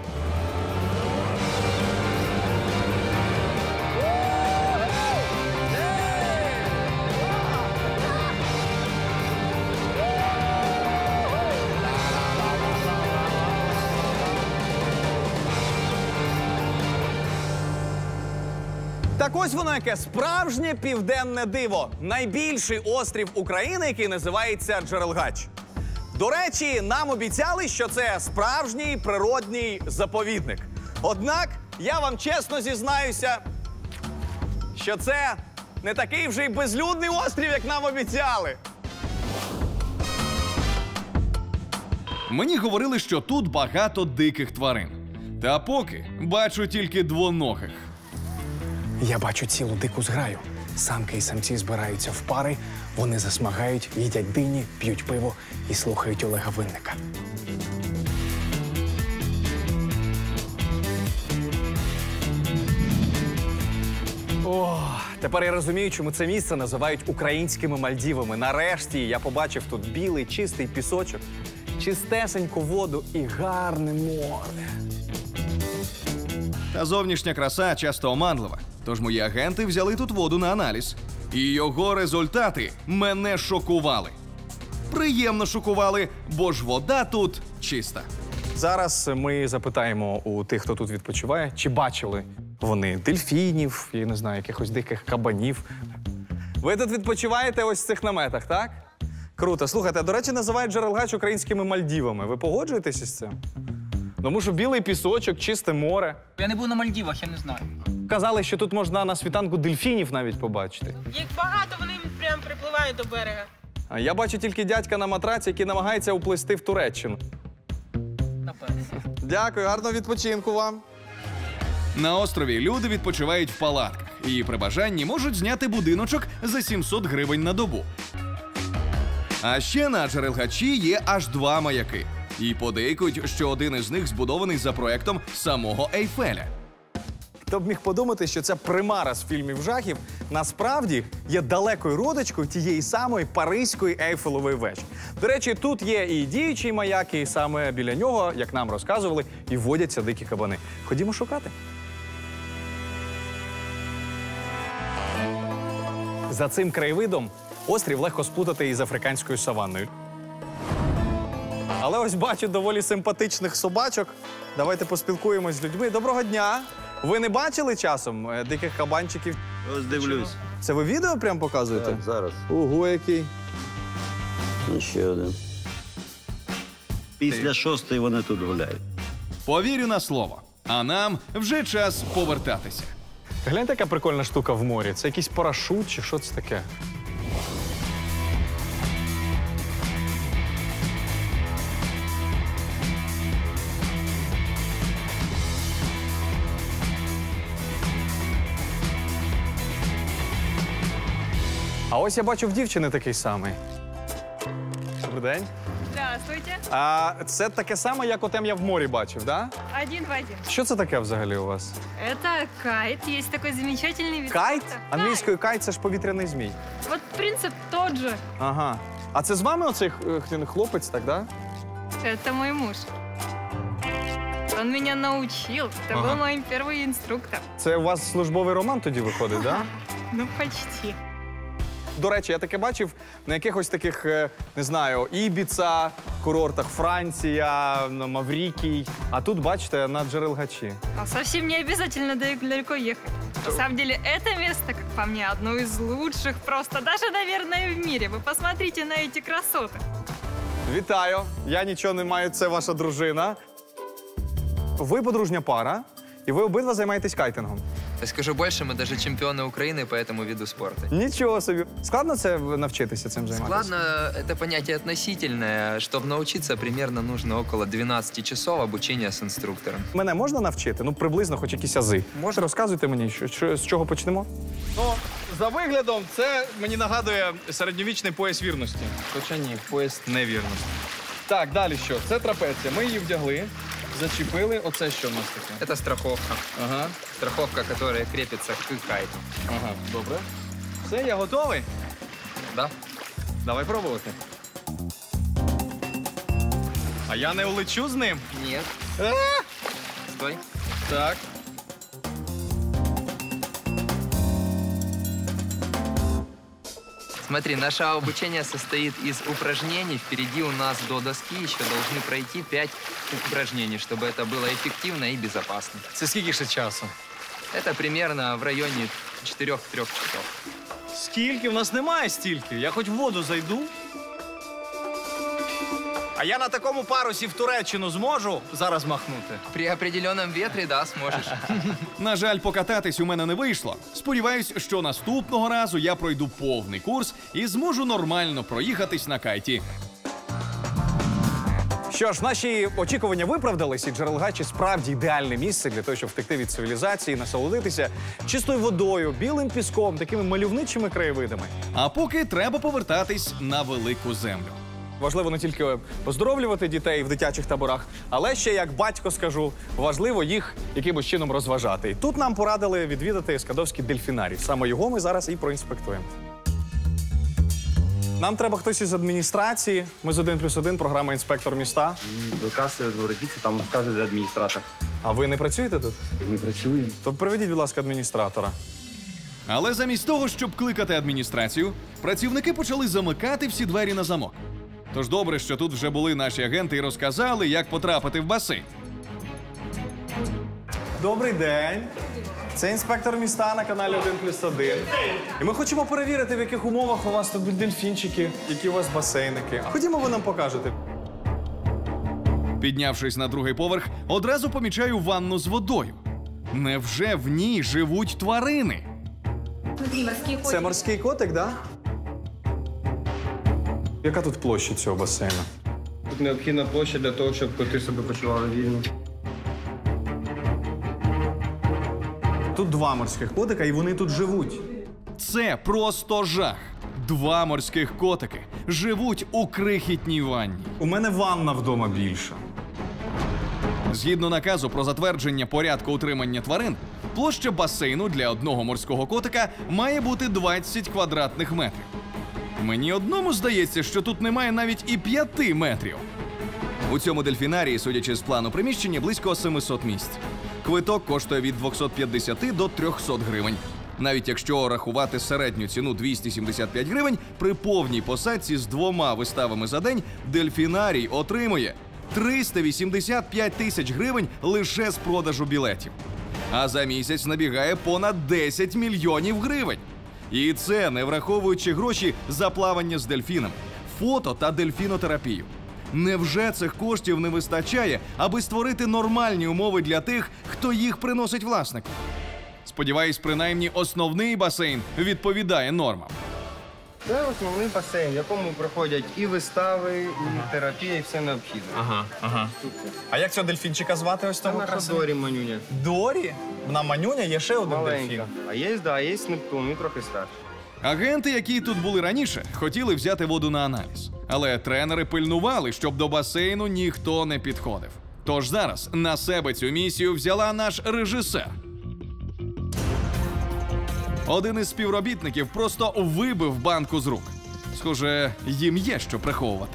Так ось воно яке справжнє південне диво. Найбільший острів України, який називається Джерелгач. До речі, нам обіцяли, що це справжній природній заповідник. Однак, я вам чесно зізнаюся, що це не такий вже й безлюдний острів, як нам обіцяли. Мені говорили, що тут багато диких тварин. Та поки бачу тільки двоногих. Я бачу цілу дику зграю. Самки і самці збираються в пари, вони засмагають, їдять дині, п'ють пиво і слухають Олега Винника. О, тепер я розумію, чому це місце називають українськими Мальдівами. Нарешті я побачив тут білий, чистий пісочок, чистесеньку воду і гарне море. Та зовнішня краса часто оманлива. Тож мої агенти взяли тут воду на аналіз. І його результати мене шокували. Приємно шокували, бо ж вода тут чиста. Зараз ми запитаємо у тих, хто тут відпочиває, чи бачили вони дельфінів, я не знаю, якихось диких кабанів. Ви тут відпочиваєте ось в цих наметах, так? Круто. Слухайте, до речі, називають Джерелгач українськими Мальдівами. Ви погоджуєтеся з цим? Тому що білий пісочок, чисте море. Я не був на Мальдівах, я не знаю. Казали, що тут можна на світанку дельфінів навіть побачити. Їх багато, вони прям припливають до берега. А я бачу тільки дядька на матраці, який намагається уплисти в Туреччину. Дякую, гарного відпочинку вам. На острові люди відпочивають в палатках і при бажанні можуть зняти будиночок за 700 гривень на добу. А ще на Джерелгачі є аж 2 маяки. І подейкують, що один із них збудований за проектом самого Ейфеля. Хто б міг подумати, що ця примара з фільмів жахів насправді є далекою родичкою тієї самої Паризької Ейфелевої вежі. До речі, тут є і діючий маяк, і саме біля нього, як нам розказували, і водяться дикі кабани. Ходімо шукати. За цим краєвидом острів легко сплутати із африканською саванною. Але ось бачу доволі симпатичних собачок. Давайте поспілкуємось з людьми. Доброго дня! Ви не бачили часом диких кабанчиків? Ось дивлюсь. Це ви відео прям показуєте? Так, зараз. Ого, який. І ще один. Після 6-ї вони тут гуляють. Повірю на слово. А нам вже час повертатися. Гляньте, яка прикольна штука в морі. Це якийсь парашут чи що це таке? А ось я бачу в дівчини такий самий. Добрий день. Здравствуйте. А це таке саме, як отем я в морі бачив, да? Один в один. Що це таке взагалі у вас? Это кайт. Есть такой замечательный вид. Кайт? спорта. Англійською кайт – це ж повітряний змій. Вот принцип тот же. Ага. А це з вами оцей хлопець, так, да? Это мой муж. Он меня научил. Это Ага. был мой первый инструктор. Це у вас службовий роман тоді виходить, да? Ну, почти. До речі, я таке бачив на якихось таких, не знаю, Ібіца, курортах Франція, Маврикій. А тут, бачите, на Джерелгачі. А совсем не обязательно далеко ехать. На самом деле, это место, как по мне, одно из лучших просто, даже, наверное, в мире. Вы посмотрите на эти красоты. Вітаю. Я нічого не маю, це ваша дружина. Ви подружня пара, і ви обидва займаєтесь кайтингом. Скажу больше, мы даже чемпионы Украины по этому виду спорта. Нічого собі. Складно це навчитися цим займатися? Складно, это понятие относительное. Чтобы научиться, примерно нужно около 12 часов обучения с инструктором. Мене можна навчити? Ну, приблизно хоч якісь ази. Може, розказуйте мені, з чого почнемо? Ну, за виглядом, це мені нагадує середньовічний пояс вірності. Хоча ні, пояс невірності. Так, далі що? Це трапеція. Ми її вдягли, зачепили. Оце що в нас таке? Это страховка. Ага. Страховка, которая крепится к кайту. Ага, добре. Все, я готовий? Да. Давай пробувати. А я не улечу з ним? Нет. Стой. Так. Смотри, наше обучение состоит из упражнений. Впереди у нас до доски еще должны пройти 5 упражнений, чтобы это было эффективно и безопасно. Це скільки ще часу? Это примерно в районе 4-3 часов. Скільки? У нас немає стільки. Я хоч в воду зайду. А я на такому парусі в Туреччину зможу зараз махнути? При определенном ветре, да, сможешь. На жаль, покататись у мене не вийшло. Сподіваюсь, що наступного разу я пройду повний курс і зможу нормально проїхатись на кайті. Що ж, наші очікування виправдались, і Джерелгачі справді ідеальне місце для того, щоб втекти від цивілізації, насолодитися чистою водою, білим піском, такими мальовничими краєвидами. А поки треба повертатись на велику землю. Важливо не тільки оздоровлювати дітей в дитячих таборах, але ще, як батько скажу, важливо їх якимось чином розважати. І тут нам порадили відвідати Скадовський дельфінарій. Саме його ми зараз і проінспектуємо. Нам треба хтось із адміністрації. Ми з 1+1, програма «Інспектор міста». До каси зверніться, там скаже адміністратор. А ви не працюєте тут? Ми працюємо. То приведіть, будь ласка, адміністратора. Але замість того, щоб кликати адміністрацію, працівники почали замикати всі двері на замок. Тож добре, що тут вже були наші агенти і розказали, як потрапити в басейн. Добрий день. Це інспектор міста на каналі 1+1. І ми хочемо перевірити, в яких умовах у вас тут дельфінчики, які у вас басейники. Ходімо, ви нам покажете. Піднявшись на другий поверх, одразу помічаю ванну з водою. Невже в ній живуть тварини? Це морський котик, да? Яка тут площа цього басейну? Тут необхідна площа для того, щоб коти себе почували вільно. Тут 2 морських котика, і вони тут живуть. Це просто жах. 2 морських котики живуть у крихітній ванні. У мене ванна вдома більша. Згідно наказу про затвердження порядку утримання тварин, площа басейну для одного морського котика має бути 20 квадратних метрів. Мені одному здається, що тут немає навіть і 5 метрів. У цьому дельфінарії, судячи з плану приміщення, близько 700 місць. Квиток коштує від 250 до 300 гривень. Навіть якщо рахувати середню ціну 275 гривень, при повній посадці з 2 виставами за день дельфінарій отримує 385 тисяч гривень лише з продажу білетів. А за місяць набігає понад 10 мільйонів гривень. І це не враховуючи гроші за плавання з дельфінами, фото та дельфінотерапію. Невже цих коштів не вистачає, аби створити нормальні умови для тих, хто їх приносить власнику? Сподіваюсь, принаймні основний басейн відповідає нормам. Це основний басейн, в якому проходять і вистави, і терапія, і все необхідне. Ага. А як цього дельфінчика звати ось того наша красивого? Дорі Манюня. Дорі? Вона Манюня, є ще один Маленька. дельфін. А є Нептун, він трохи старший. Агенти, які тут були раніше, хотіли взяти воду на аналіз. Але тренери пильнували, щоб до басейну ніхто не підходив. Тож зараз на себе цю місію взяла наш режисер. Один із співробітників просто вибив банку з рук. Схоже, їм є що приховувати.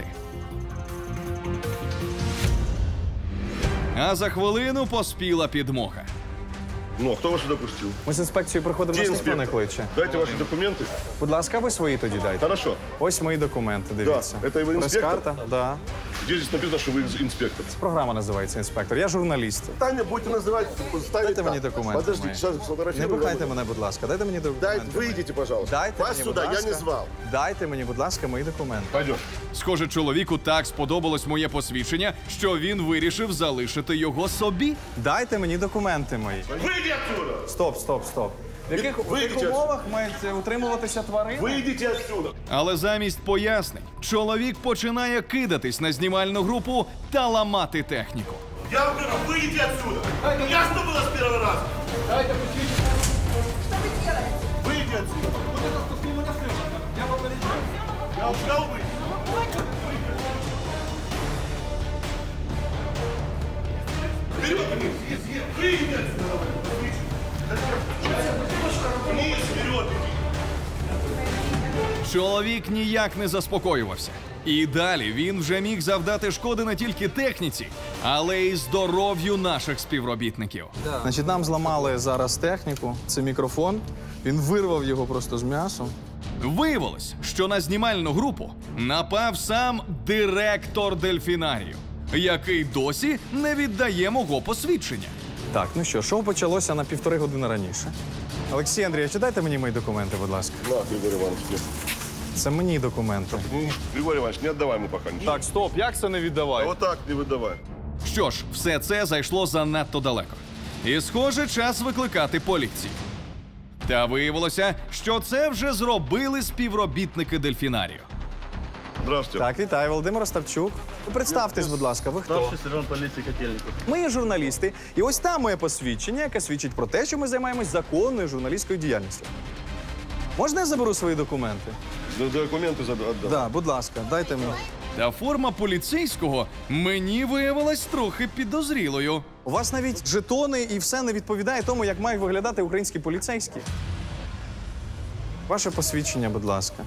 А за хвилину поспіла підмога. Ну, а хто вас сюди пустив? Ми з інспекцією приходимо, Де нас ніхто не інспектор? кличе. Дайте ваші документи. Будь ласка, ви свої тоді дайте. Хорошо. Ось мої документи, дивіться. Да. Это вы инспектор? Прес-карта, да. Где здесь написано, что вы инспектор? Програма називається «Інспектор». Я журналіст. Таня, будете называть, ставить Дайте мені так. документи. Подождите, мої. сейчас Не сфотографирую. пихайте мене, будь ласка. Дайте мені документи. Выйдите, пожалуйста. Дайте Вас мені, сюда будь я не ласка. звал. Дайте мені, будь ласка, мої документи. Пойдем. Схоже, чоловіку так сподобалось моє посвідчення, що він вирішив залишити його собі. Дайте мені документи мої. Выйди отсюда! Стоп. В яких умовах мають утримуватися тварини? Выйдите отсюда! Але замість пояснень, чоловік починає кидатись на знімальну групу та ламати техніку. Я говорю, выйдите отсюда! Ясно было с первого раза? Дайте посвідчення. Что вы делаете? Выйдите отсюда! Я вам сказал выйти! Вперед! Выйдите отсюда! Вниз, вперед! Чоловік ніяк не заспокоювався. І далі він вже міг завдати шкоди не тільки техніці, але й здоров'ю наших співробітників. Значить, нам зламали зараз техніку. Це мікрофон. Він вирвав його просто з м'ясом. Виявилось, що на знімальну групу напав сам директор дельфінарію, який досі не віддає мого посвідчення. Так, ну що, шоу почалося на 1,5 години раніше. Олексій Андрійович, дайте мені мої документи, будь ласка. На, Григорий Иванович, нет. Це мені документи. Григорий Иванович, не отдавай ему пока ничего. Так, стоп, як це не А віддавай? вот так не выдавай. Що ж, все це зайшло занадто далеко. І, схоже, час викликати поліцію. Та виявилося, що це вже зробили співробітники дельфінарію. Здравствуйте. Так, вітаю, Володимир Остапчук. Представтесь, будь ласка, ви хто? Старший сержант поліції Котельников. Ми є журналісти, і ось там моє посвідчення, яке свідчить про те, що ми займаємось законною журналістською діяльністю. Можна я заберу свої документи? Документы отдам. Так, будь ласка, дайте мені. Та форма поліцейського мені виявилась трохи підозрілою. У вас навіть жетони і все не відповідає тому, як мають виглядати українські поліцейські. Ваше посвідчення, будь ласка.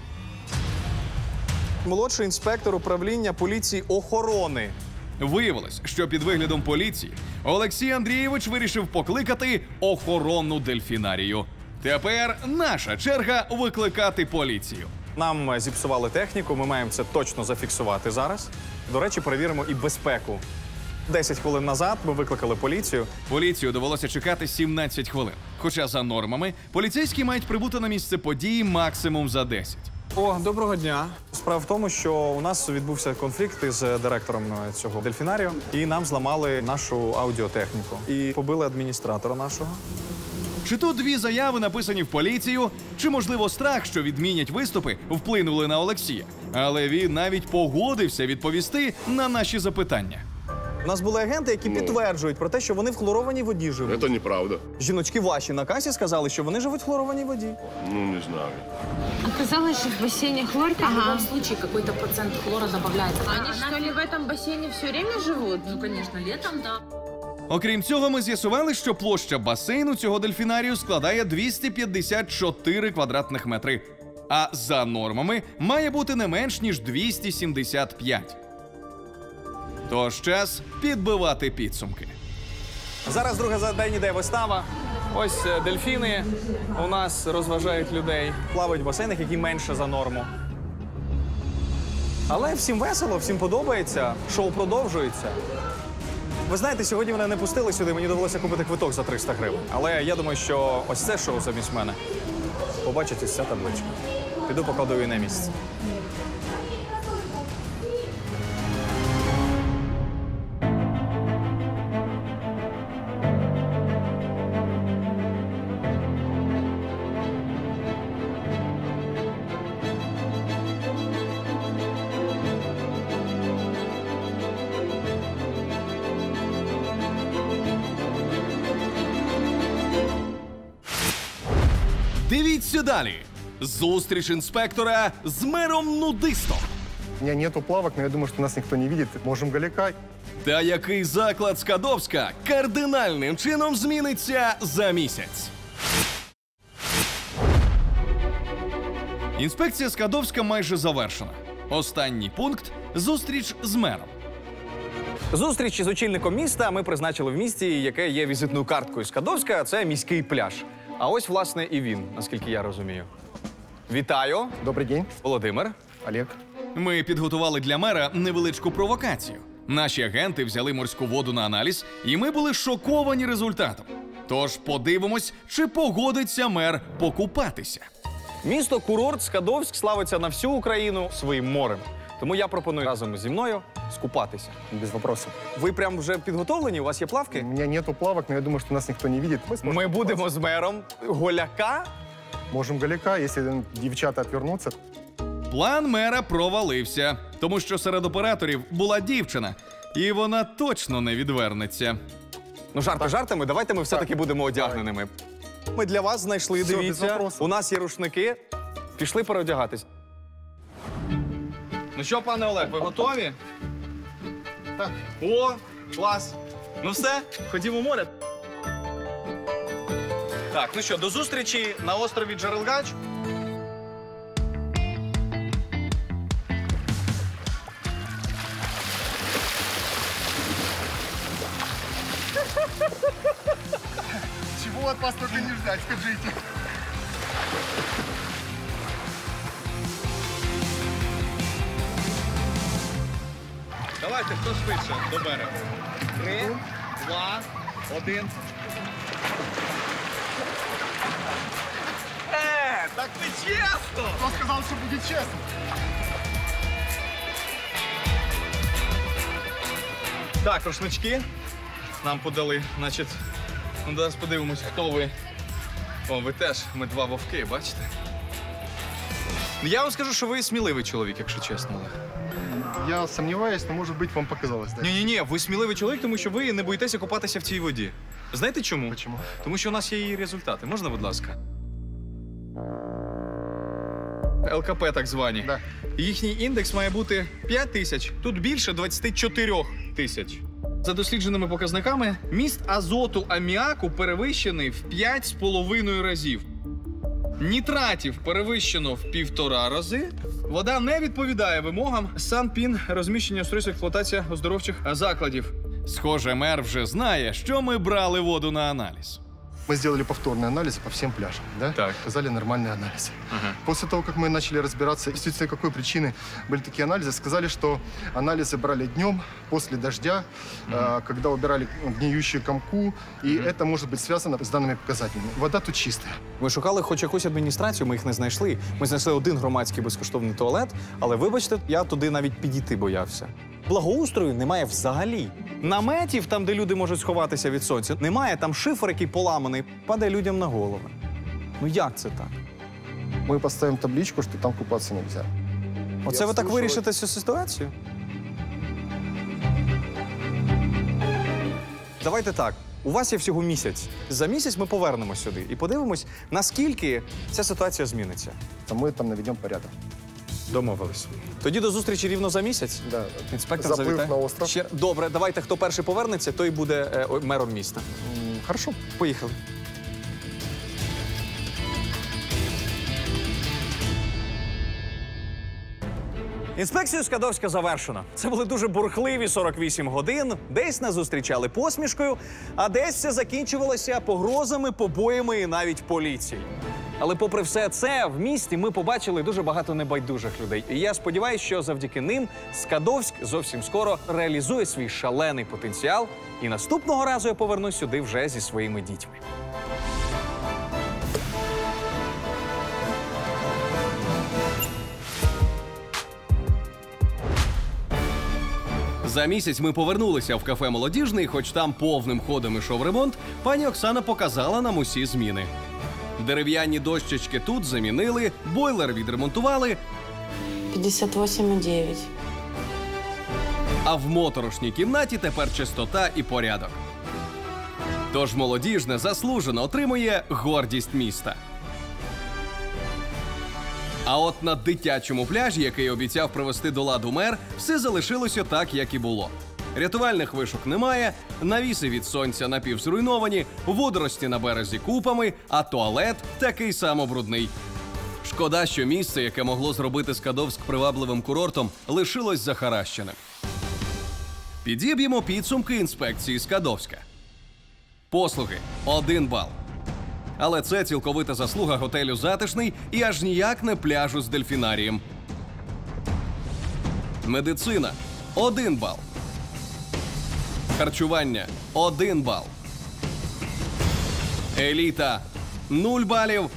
Молодший інспектор управління поліції охорони. Виявилось, що під виглядом поліції Олексій Андрійович вирішив покликати охоронну дельфінарію. Тепер наша черга викликати поліцію. Нам зіпсували техніку, ми маємо це точно зафіксувати зараз. До речі, перевіримо і безпеку. 10 хвилин назад ми викликали поліцію. Поліцію довелося чекати 17 хвилин. Хоча за нормами поліцейські мають прибути на місце події максимум за 10. О, доброго дня. Справа в тому, що у нас відбувся конфлікт із директором цього дельфінарію, і нам зламали нашу аудіотехніку. І побили адміністратора нашого. Чи то дві заяви написані в поліцію, чи, можливо, страх, що відмінять виступи, вплинули на Олексія. Але він навіть погодився відповісти на наші запитання. У нас були агенти, які підтверджують про те, що вони в хлорованій воді живуть. Це неправда. Жіночки ваші на касі сказали, що вони живуть в хлорованій воді. Ну, не знаю. Оказалось, что в бассейне хлорки в любом случае какой-то процент хлора добавляется. Они что ли в этом бассейне все время живут? Ну, конечно, летом, да. Окрім цього, ми з'ясували, що площа басейну цього дельфінарію складає 254 квадратних метри. А за нормами має бути не менш ніж 275. Тож час підбивати підсумки. Зараз другий день іде вистава. Ось дельфіни у нас розважають людей. Плавають в басейнах, які менше за норму. Але всім весело, всім подобається. Шоу продовжується. Ви знаєте, сьогодні мене не пустили сюди, мені довелося купити квиток за 300 гривень. Але я думаю, що ось це шоу замість мене побачить ось ця табличка. Піду покладу її на місце. Дивіться далі. Зустріч інспектора з мером-нудистом. У меня нету плавок, но я думаю, что нас никто не видит. Можем Галика. Та який заклад Скадовська кардинальним чином зміниться за місяць. Інспекція Скадовська майже завершена. Останній пункт – зустріч з мером. Зустріч із очільником міста ми призначили в місті, яке є візитною карткою Скадовська. Це міський пляж. А ось, власне, і він, наскільки я розумію. Вітаю. Добрий день. Володимир. Олег. Ми підготували для мера невеличку провокацію. Наші агенти взяли морську воду на аналіз, і ми були шоковані результатом. Тож подивимось, чи погодиться мер покупатися. Місто-курорт Скадовськ славиться на всю Україну своїм морем. Тому я пропоную разом зі мною скупатися. Без вопросов. Ви прям вже підготовлені? У вас є плавки? У меня нету плавок, но я думаю, что нас никто не видит. Ми будемо з мером голяка. Можем Галика, если девчата отвернутся. План мера провалився, тому що серед операторів була дівчина, і вона точно не відвернеться. Ну, жарти жартами, давайте ми все-таки будемо одягненими. Ми для вас знайшли, Все, без дивіться, вопросу. у нас є рушники. Пішли переодягатись. Ну що, пане Олег, ви готові? Так. О, клас. Ну все, ходімо в море. Так, ну що, до зустрічі на острові Джерелгач. Чего от вас только не ждать, скажите. Давайте, хто швидше до берега. 3, 2, 1. Так не чесно! Кто сказал, что будет честно? Так, рушнички нам подали. Значить, ну зараз подивимось, хто ви. О, ви теж, ми два вовки, бачите? Я вам скажу, що ви сміливий чоловік, якщо чесно, Олег. Я сомневаюсь, но, может быть, вам показалось, да? Ні-ні-ні, ви сміливий чоловік, тому що ви не боїтеся купатися в цій воді. Знаєте чому? Чому? Тому що у нас є її результати. Можна, будь ласка? ЛКП так звані. Да. Їхній індекс має бути 5 тисяч, тут більше 24 тисяч. За дослідженими показниками, міст азоту аміаку перевищений в 5,5 разів. Нітратів перевищено в 1,5 рази. Вода не відповідає вимогам СанПін розміщення устройств експлуатація оздоровчих закладів. Схоже, мер вже знає, що ми брали воду на аналіз. Мы сделали повторные анализы по всем пляжам, да? Так. Показали нормальные анализы. После того, как мы начали разбираться, действительно, какой причины были такие анализы, сказали, что анализы брали днем, после дождя, когда убирали гниющую комку, и это может быть связано с данными показателями. Вода тут чистая. Ми шукали хоч якусь адміністрацію, ми їх не знайшли. Ми знайшли один громадський безкоштовний туалет, але, вибачте, я туди навіть підійти боявся. Благоустрою немає взагалі. Наметів, там, де люди можуть сховатися від сонця, немає. Там шифер, який поламаний, падає людям на голови. Ну як це так? Мы поставим табличку, что там купаться нельзя. Оце ви так вирішите цю ситуацію? Давайте так. У вас є всього місяць. За місяць ми повернемось сюди і подивимось, наскільки ця ситуація зміниться. А ми там наведемо порядок. Домовились. Тоді до зустрічі рівно за місяць. Да. Інспектор завітає. на остров. Добре, давайте, хто перший повернеться, той буде мером міста. Хорошо. Поїхали. Інспекцію Скадовська завершено. Це були дуже бурхливі 48 годин. Десь нас зустрічали посмішкою, а десь все закінчувалося погрозами, побоями і навіть поліцією. Але попри все це, в місті ми побачили дуже багато небайдужих людей. І я сподіваюся, що завдяки ним Скадовськ зовсім скоро реалізує свій шалений потенціал. І наступного разу я повернусь сюди вже зі своїми дітьми. За місяць ми повернулися в кафе «Молодіжний», хоч там повним ходом ішов ремонт, пані Оксана показала нам усі зміни. Дерев'яні дощечки тут замінили, бойлер відремонтували. 58,9. А в моторошній кімнаті тепер чистота і порядок. Тож «Молодіжне» заслужено отримує гордість міста. А от на дитячому пляжі, який обіцяв привести до ладу мер, все залишилося так, як і було. Рятувальних вишок немає, навіси від сонця напівзруйновані, водорості на березі купами, а туалет такий само брудний. Шкода, що місце, яке могло зробити Скадовськ привабливим курортом, лишилось захаращеним. Підіб'ємо підсумки інспекції Скадовська. Послуги – 1 бал. Але це цілковита заслуга готелю «Затишний» і аж ніяк не пляжу з дельфінарієм. Медицина – 1 бал. Харчування – 1 бал. Еліта – 0 балів.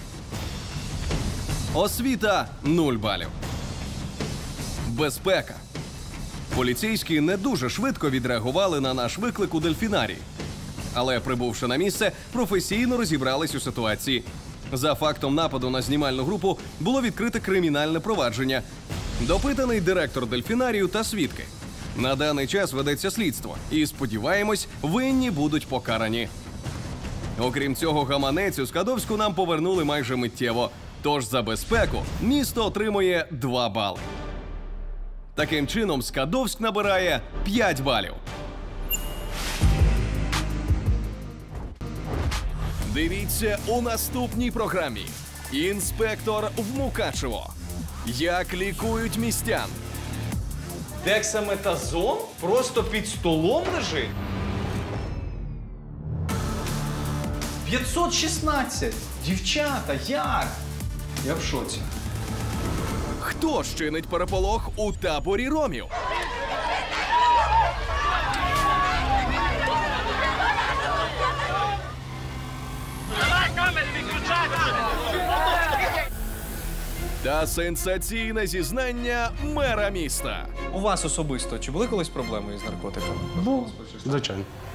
Освіта – 0 балів. Безпека. Поліцейські не дуже швидко відреагували на наш виклик у дельфінарії. Але, прибувши на місце, професійно розібрались у ситуації. За фактом нападу на знімальну групу було відкрите кримінальне провадження. Допитаний директор дельфінарію та свідки. На даний час ведеться слідство. І, сподіваємось, винні будуть покарані. Окрім цього, гаманець у Скадовську нам повернули майже миттєво. Тож за безпеку місто отримує 2 бали. Таким чином, Скадовськ набирає 5 балів. Дивіться у наступній програмі. Інспектор в Мукачево. Як лікують містян. Дексаметазон просто під столом лежить? 516! Дівчата, як? Я в шоці. Хто щинить переполох у таборі ромів? Та сенсаційне зізнання мера міста. У вас особисто чи були колись проблеми із наркотиками? Звичайно.